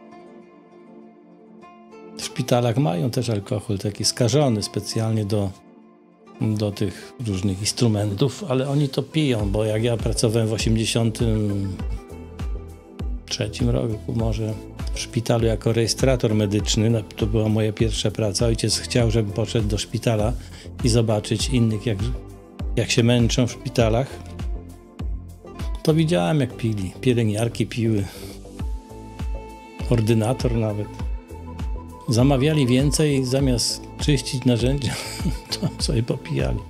W szpitalach mają też alkohol, taki skażony specjalnie do tych różnych instrumentów, ale oni to piją, bo jak ja pracowałem w 83 roku może w szpitalu jako rejestrator medyczny, to była moja pierwsza praca. Ojciec chciał, żebym poszedł do szpitala i zobaczyć innych, jak się męczą w szpitalach. To widziałem, jak pili. Pielęgniarki piły. Ordynator nawet. Zamawiali więcej, zamiast czyścić narzędzia, to sobie popijali.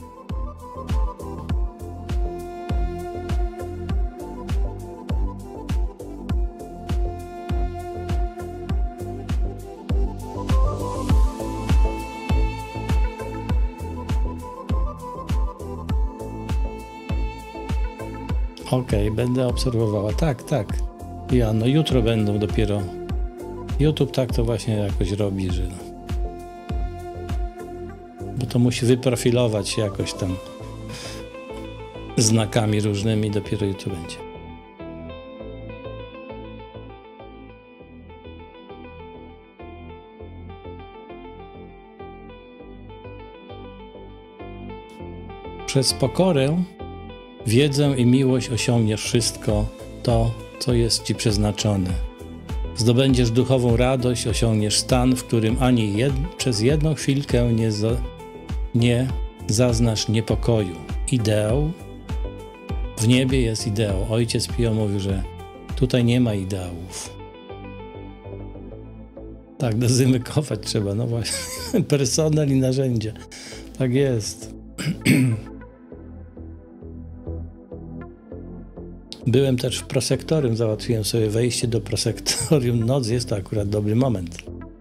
Okej, będę obserwowała. Tak. Ja, no jutro będą dopiero. YouTube tak to właśnie jakoś robi, że bo to musi wyprofilować się jakoś tam znakami różnymi, dopiero YouTube będzie. Przez pokorę, wiedzę i miłość osiągniesz wszystko to, co jest Ci przeznaczone. Zdobędziesz duchową radość, osiągniesz stan, w którym ani przez jedną chwilkę nie zaznasz niepokoju. Ideał. W niebie jest ideał. Ojciec Pio mówił, że tutaj nie ma ideałów. Tak, dezymykować trzeba, no właśnie. Personel i narzędzia. Tak jest. Byłem też w prosektorium, załatwiłem sobie wejście do prosektorium. Noc jest to akurat dobry moment.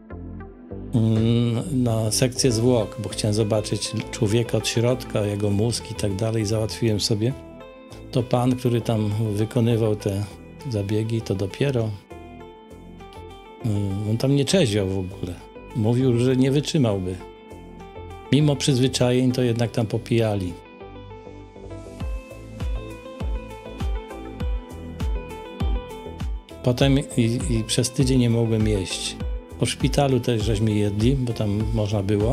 Na sekcję zwłok, bo chciałem zobaczyć człowieka od środka, jego mózg i tak dalej. Załatwiłem sobie. To pan, który tam wykonywał te zabiegi, to dopiero on tam nie trzeźwiał w ogóle. Mówił, że nie wytrzymałby. Mimo przyzwyczajeń to jednak tam popijali. Potem i przez tydzień nie mogłem jeść. Po szpitalu też żeśmy jedli, bo tam można było.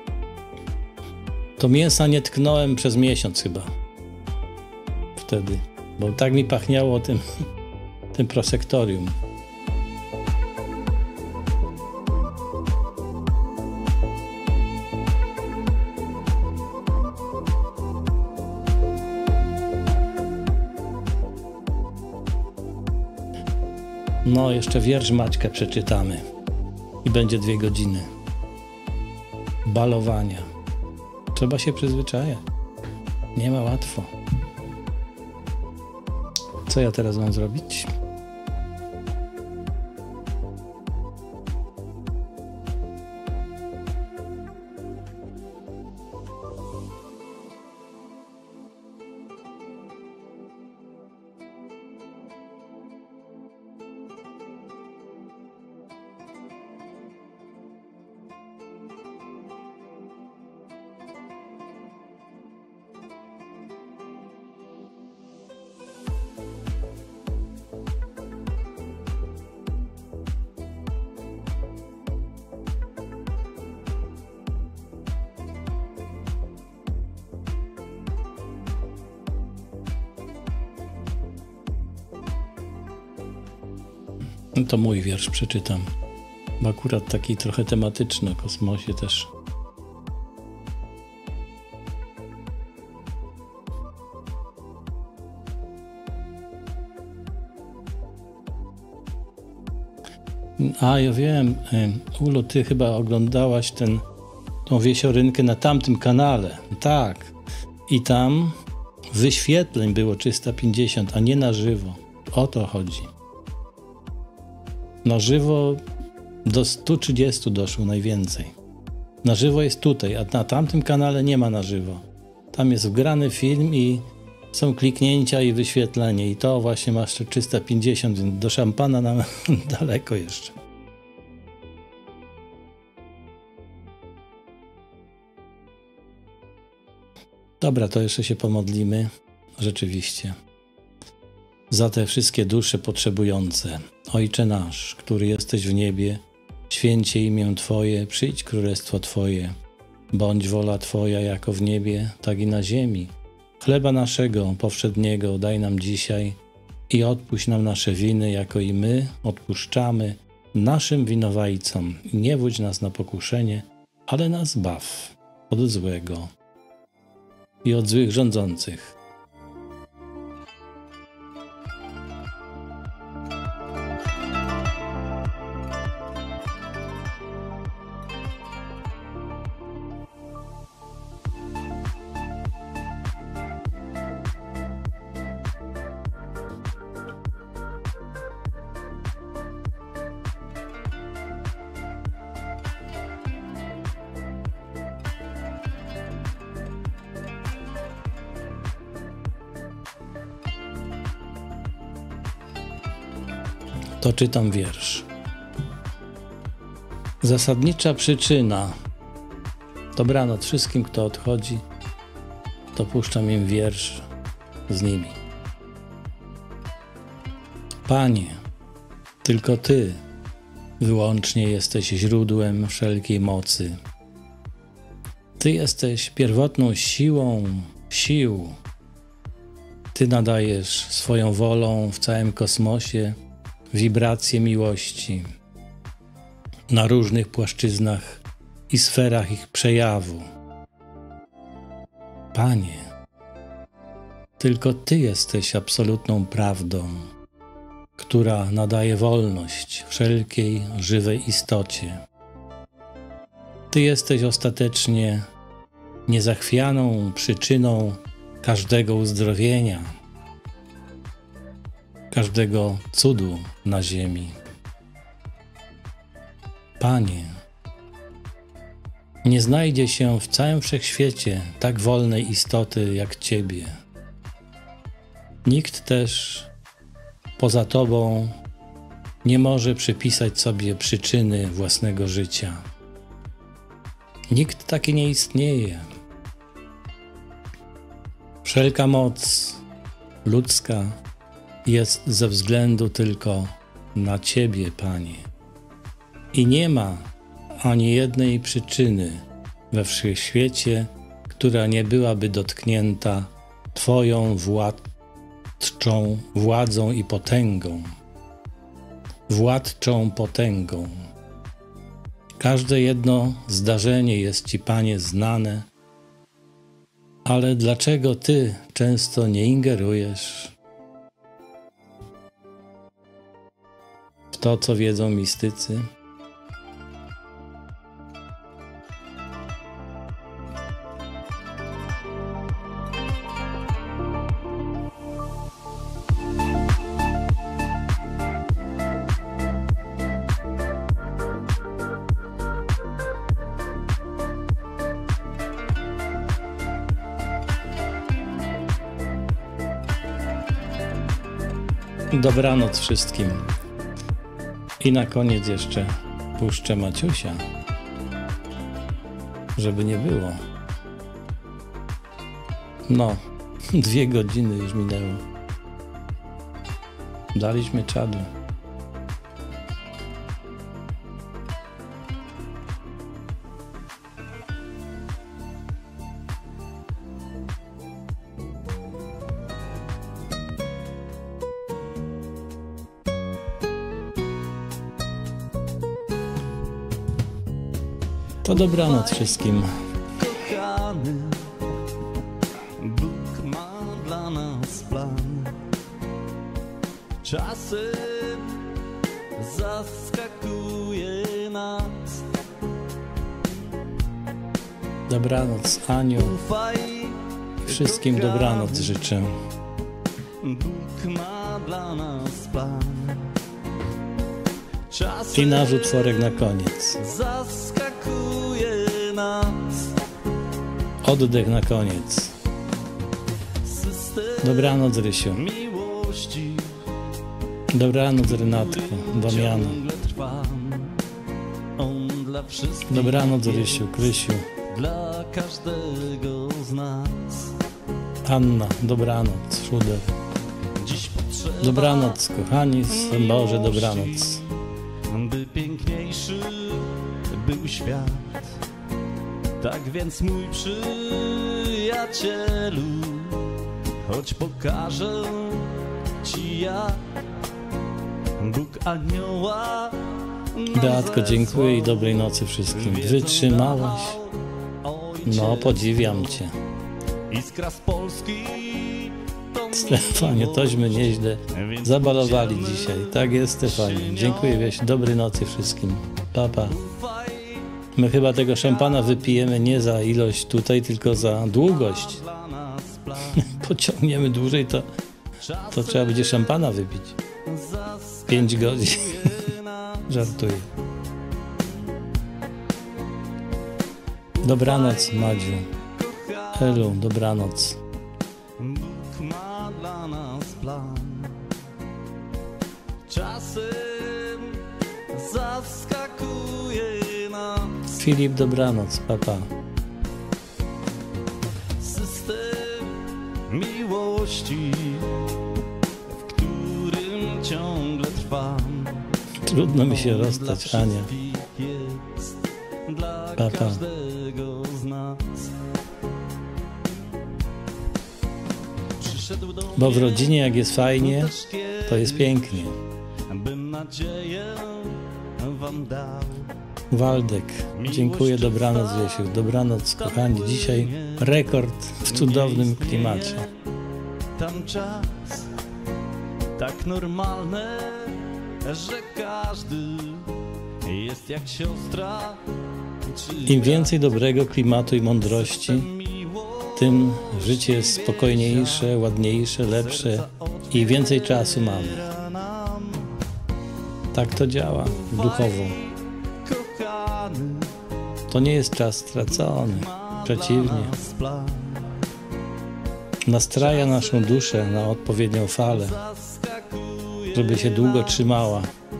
To mięsa nie tknąłem przez miesiąc chyba. Wtedy. Bo tak mi pachniało tym prosektorium. No, jeszcze wiersz Maćka przeczytamy. I będzie 2 godziny. Balowania. Trzeba się przyzwyczajać. Nie ma łatwo. Co ja teraz mam zrobić? No to mój wiersz przeczytam, bo akurat taki trochę tematyczny o kosmosie też. A ja wiem, Ulu, ty chyba oglądałaś ten tą Wiesiorynkę na tamtym kanale. Tak. I tam wyświetleń było 350, a nie na żywo. O to chodzi. Na żywo do 130 doszło najwięcej. Na żywo jest tutaj, a na tamtym kanale nie ma na żywo. Tam jest wgrany film i są kliknięcia i wyświetlenie. I to właśnie masz 350, więc do szampana nam daleko jeszcze. Dobra, to jeszcze się pomodlimy. Rzeczywiście. Za te wszystkie dusze potrzebujące. Ojcze nasz, który jesteś w niebie, święcie imię Twoje, przyjdź królestwo Twoje. Bądź wola Twoja jako w niebie, tak i na ziemi. Chleba naszego powszedniego daj nam dzisiaj i odpuść nam nasze winy, jako i my odpuszczamy naszym winowajcom. I nie wódź nas na pokuszenie, ale nas baw od złego i od złych rządzących. To czytam wiersz. Zasadnicza przyczyna. Dobranoc wszystkim, kto odchodzi, to puszczam im wiersz z nimi. Panie, tylko Ty wyłącznie jesteś źródłem wszelkiej mocy. Ty jesteś pierwotną siłą sił. Ty nadajesz swoją wolą w całym kosmosie wibracje miłości na różnych płaszczyznach i sferach ich przejawu. Panie, tylko Ty jesteś absolutną prawdą, która nadaje wolność wszelkiej żywej istocie. Ty jesteś ostatecznie niezachwianą przyczyną każdego uzdrowienia, każdego cudu na ziemi. Panie, nie znajdzie się w całym wszechświecie tak wolnej istoty jak Ciebie. Nikt też poza Tobą nie może przypisać sobie przyczyny własnego życia. Nikt taki nie istnieje. Wszelka moc ludzka jest ze względu tylko na Ciebie, Panie. I nie ma ani jednej przyczyny we wszechświecie, która nie byłaby dotknięta Twoją władczą władzą i potęgą. Władczą potęgą. Każde jedno zdarzenie jest Ci, Panie, znane, ale dlaczego Ty często nie ingerujesz w to, co wiedzą mistycy? Dobranoc wszystkim. I na koniec jeszcze puszczę Maciusia, żeby nie było. No, 2 godziny już minęło. Daliśmy czadu. To dobranoc wszystkim. Kochany, Bóg ma dla nas plan. Czasem zaskakuje nas, Dobranoc, Aniu. Ufaj, Wszystkim dobranoc życzę. Bóg ma dla nas plan. Czasem I nasz utworek na koniec. zaskakuje nas Oddech na koniec. system Dobranoc, Rysiu. miłości, Dobranoc, Renatko, Damiano. ciągle trwa. On dla wszystkich Dobranoc, jest, Rysiu, Krysiu. dla każdego z nas. Anna, dobranoc, Szuder. Dziś potrzeba Dobranoc, kochani, Boże, dobranoc. by piękniejszy był świat. Tak więc mój przyjacielu, choć pokażę ci jak Bóg anioła nam Beatko, dziękuję i zesłał. dobrej nocy wszystkim. Wiedzą Wytrzymałaś? dał Ojciec No, podziwiam Cię. Iskra z Polski to Stefanie, tośmy nieźle Więc zabalowali pójdziemy, dzisiaj. Tak jest, Stefanie. Dziękuję, Wiesiu. Dobrej nocy wszystkim. Pa, pa. ufaj My chyba tego szampana wypijemy nie za ilość tutaj, tylko za długość. dla nas plan. Pociągniemy dłużej, to trzeba będzie szampana wypić. 5 godzin. Żartuję. Dobranoc, Madziu. Elu, dobranoc. Bóg ma dla nas plan. Czasem zaskakuje nas Filip, dobranoc, papa. system miłości, w którym ciągle trwam. Trudno mi się On rozstać, dla Ania. wszystkich jest, dla Pa, pa. każdego z nas. Przyszedł do Bo w mnie rodzinie jak jest fajnie, też to jest kiedyś, pięknie. bym nadzieję wam dał. Waldek, dziękuję, dobranoc, Wiesiu. Dobranoc, kochani. Dzisiaj rekord w cudownym klimacie. Tam czas tak normalne, że każdy jest jak siostra. Czy Im więcej dobrego klimatu i mądrości, tym życie jest spokojniejsze, ładniejsze, lepsze i więcej czasu mamy. Tak to działa duchowo. kochany To nie jest czas stracony. Przeciwnie, nas plan. nastraja naszą duszę na odpowiednią falę, Zaskakuje żeby się długo trzymała.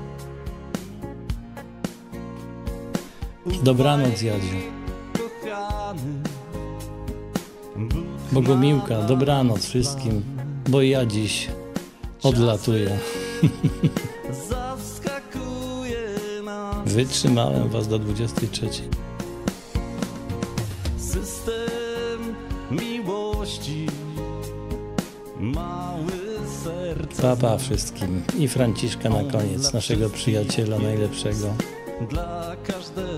Dobranoc, Jadziu. kochany Bóg Bogumiłka, dobranoc wszystkim, bo ja dziś odlatuję. zaskakuje nas Wytrzymałem was do 23. system miłości, mały serca Papa wszystkim i Franciszka na koniec, naszego przyjaciela najlepszego. dla każdego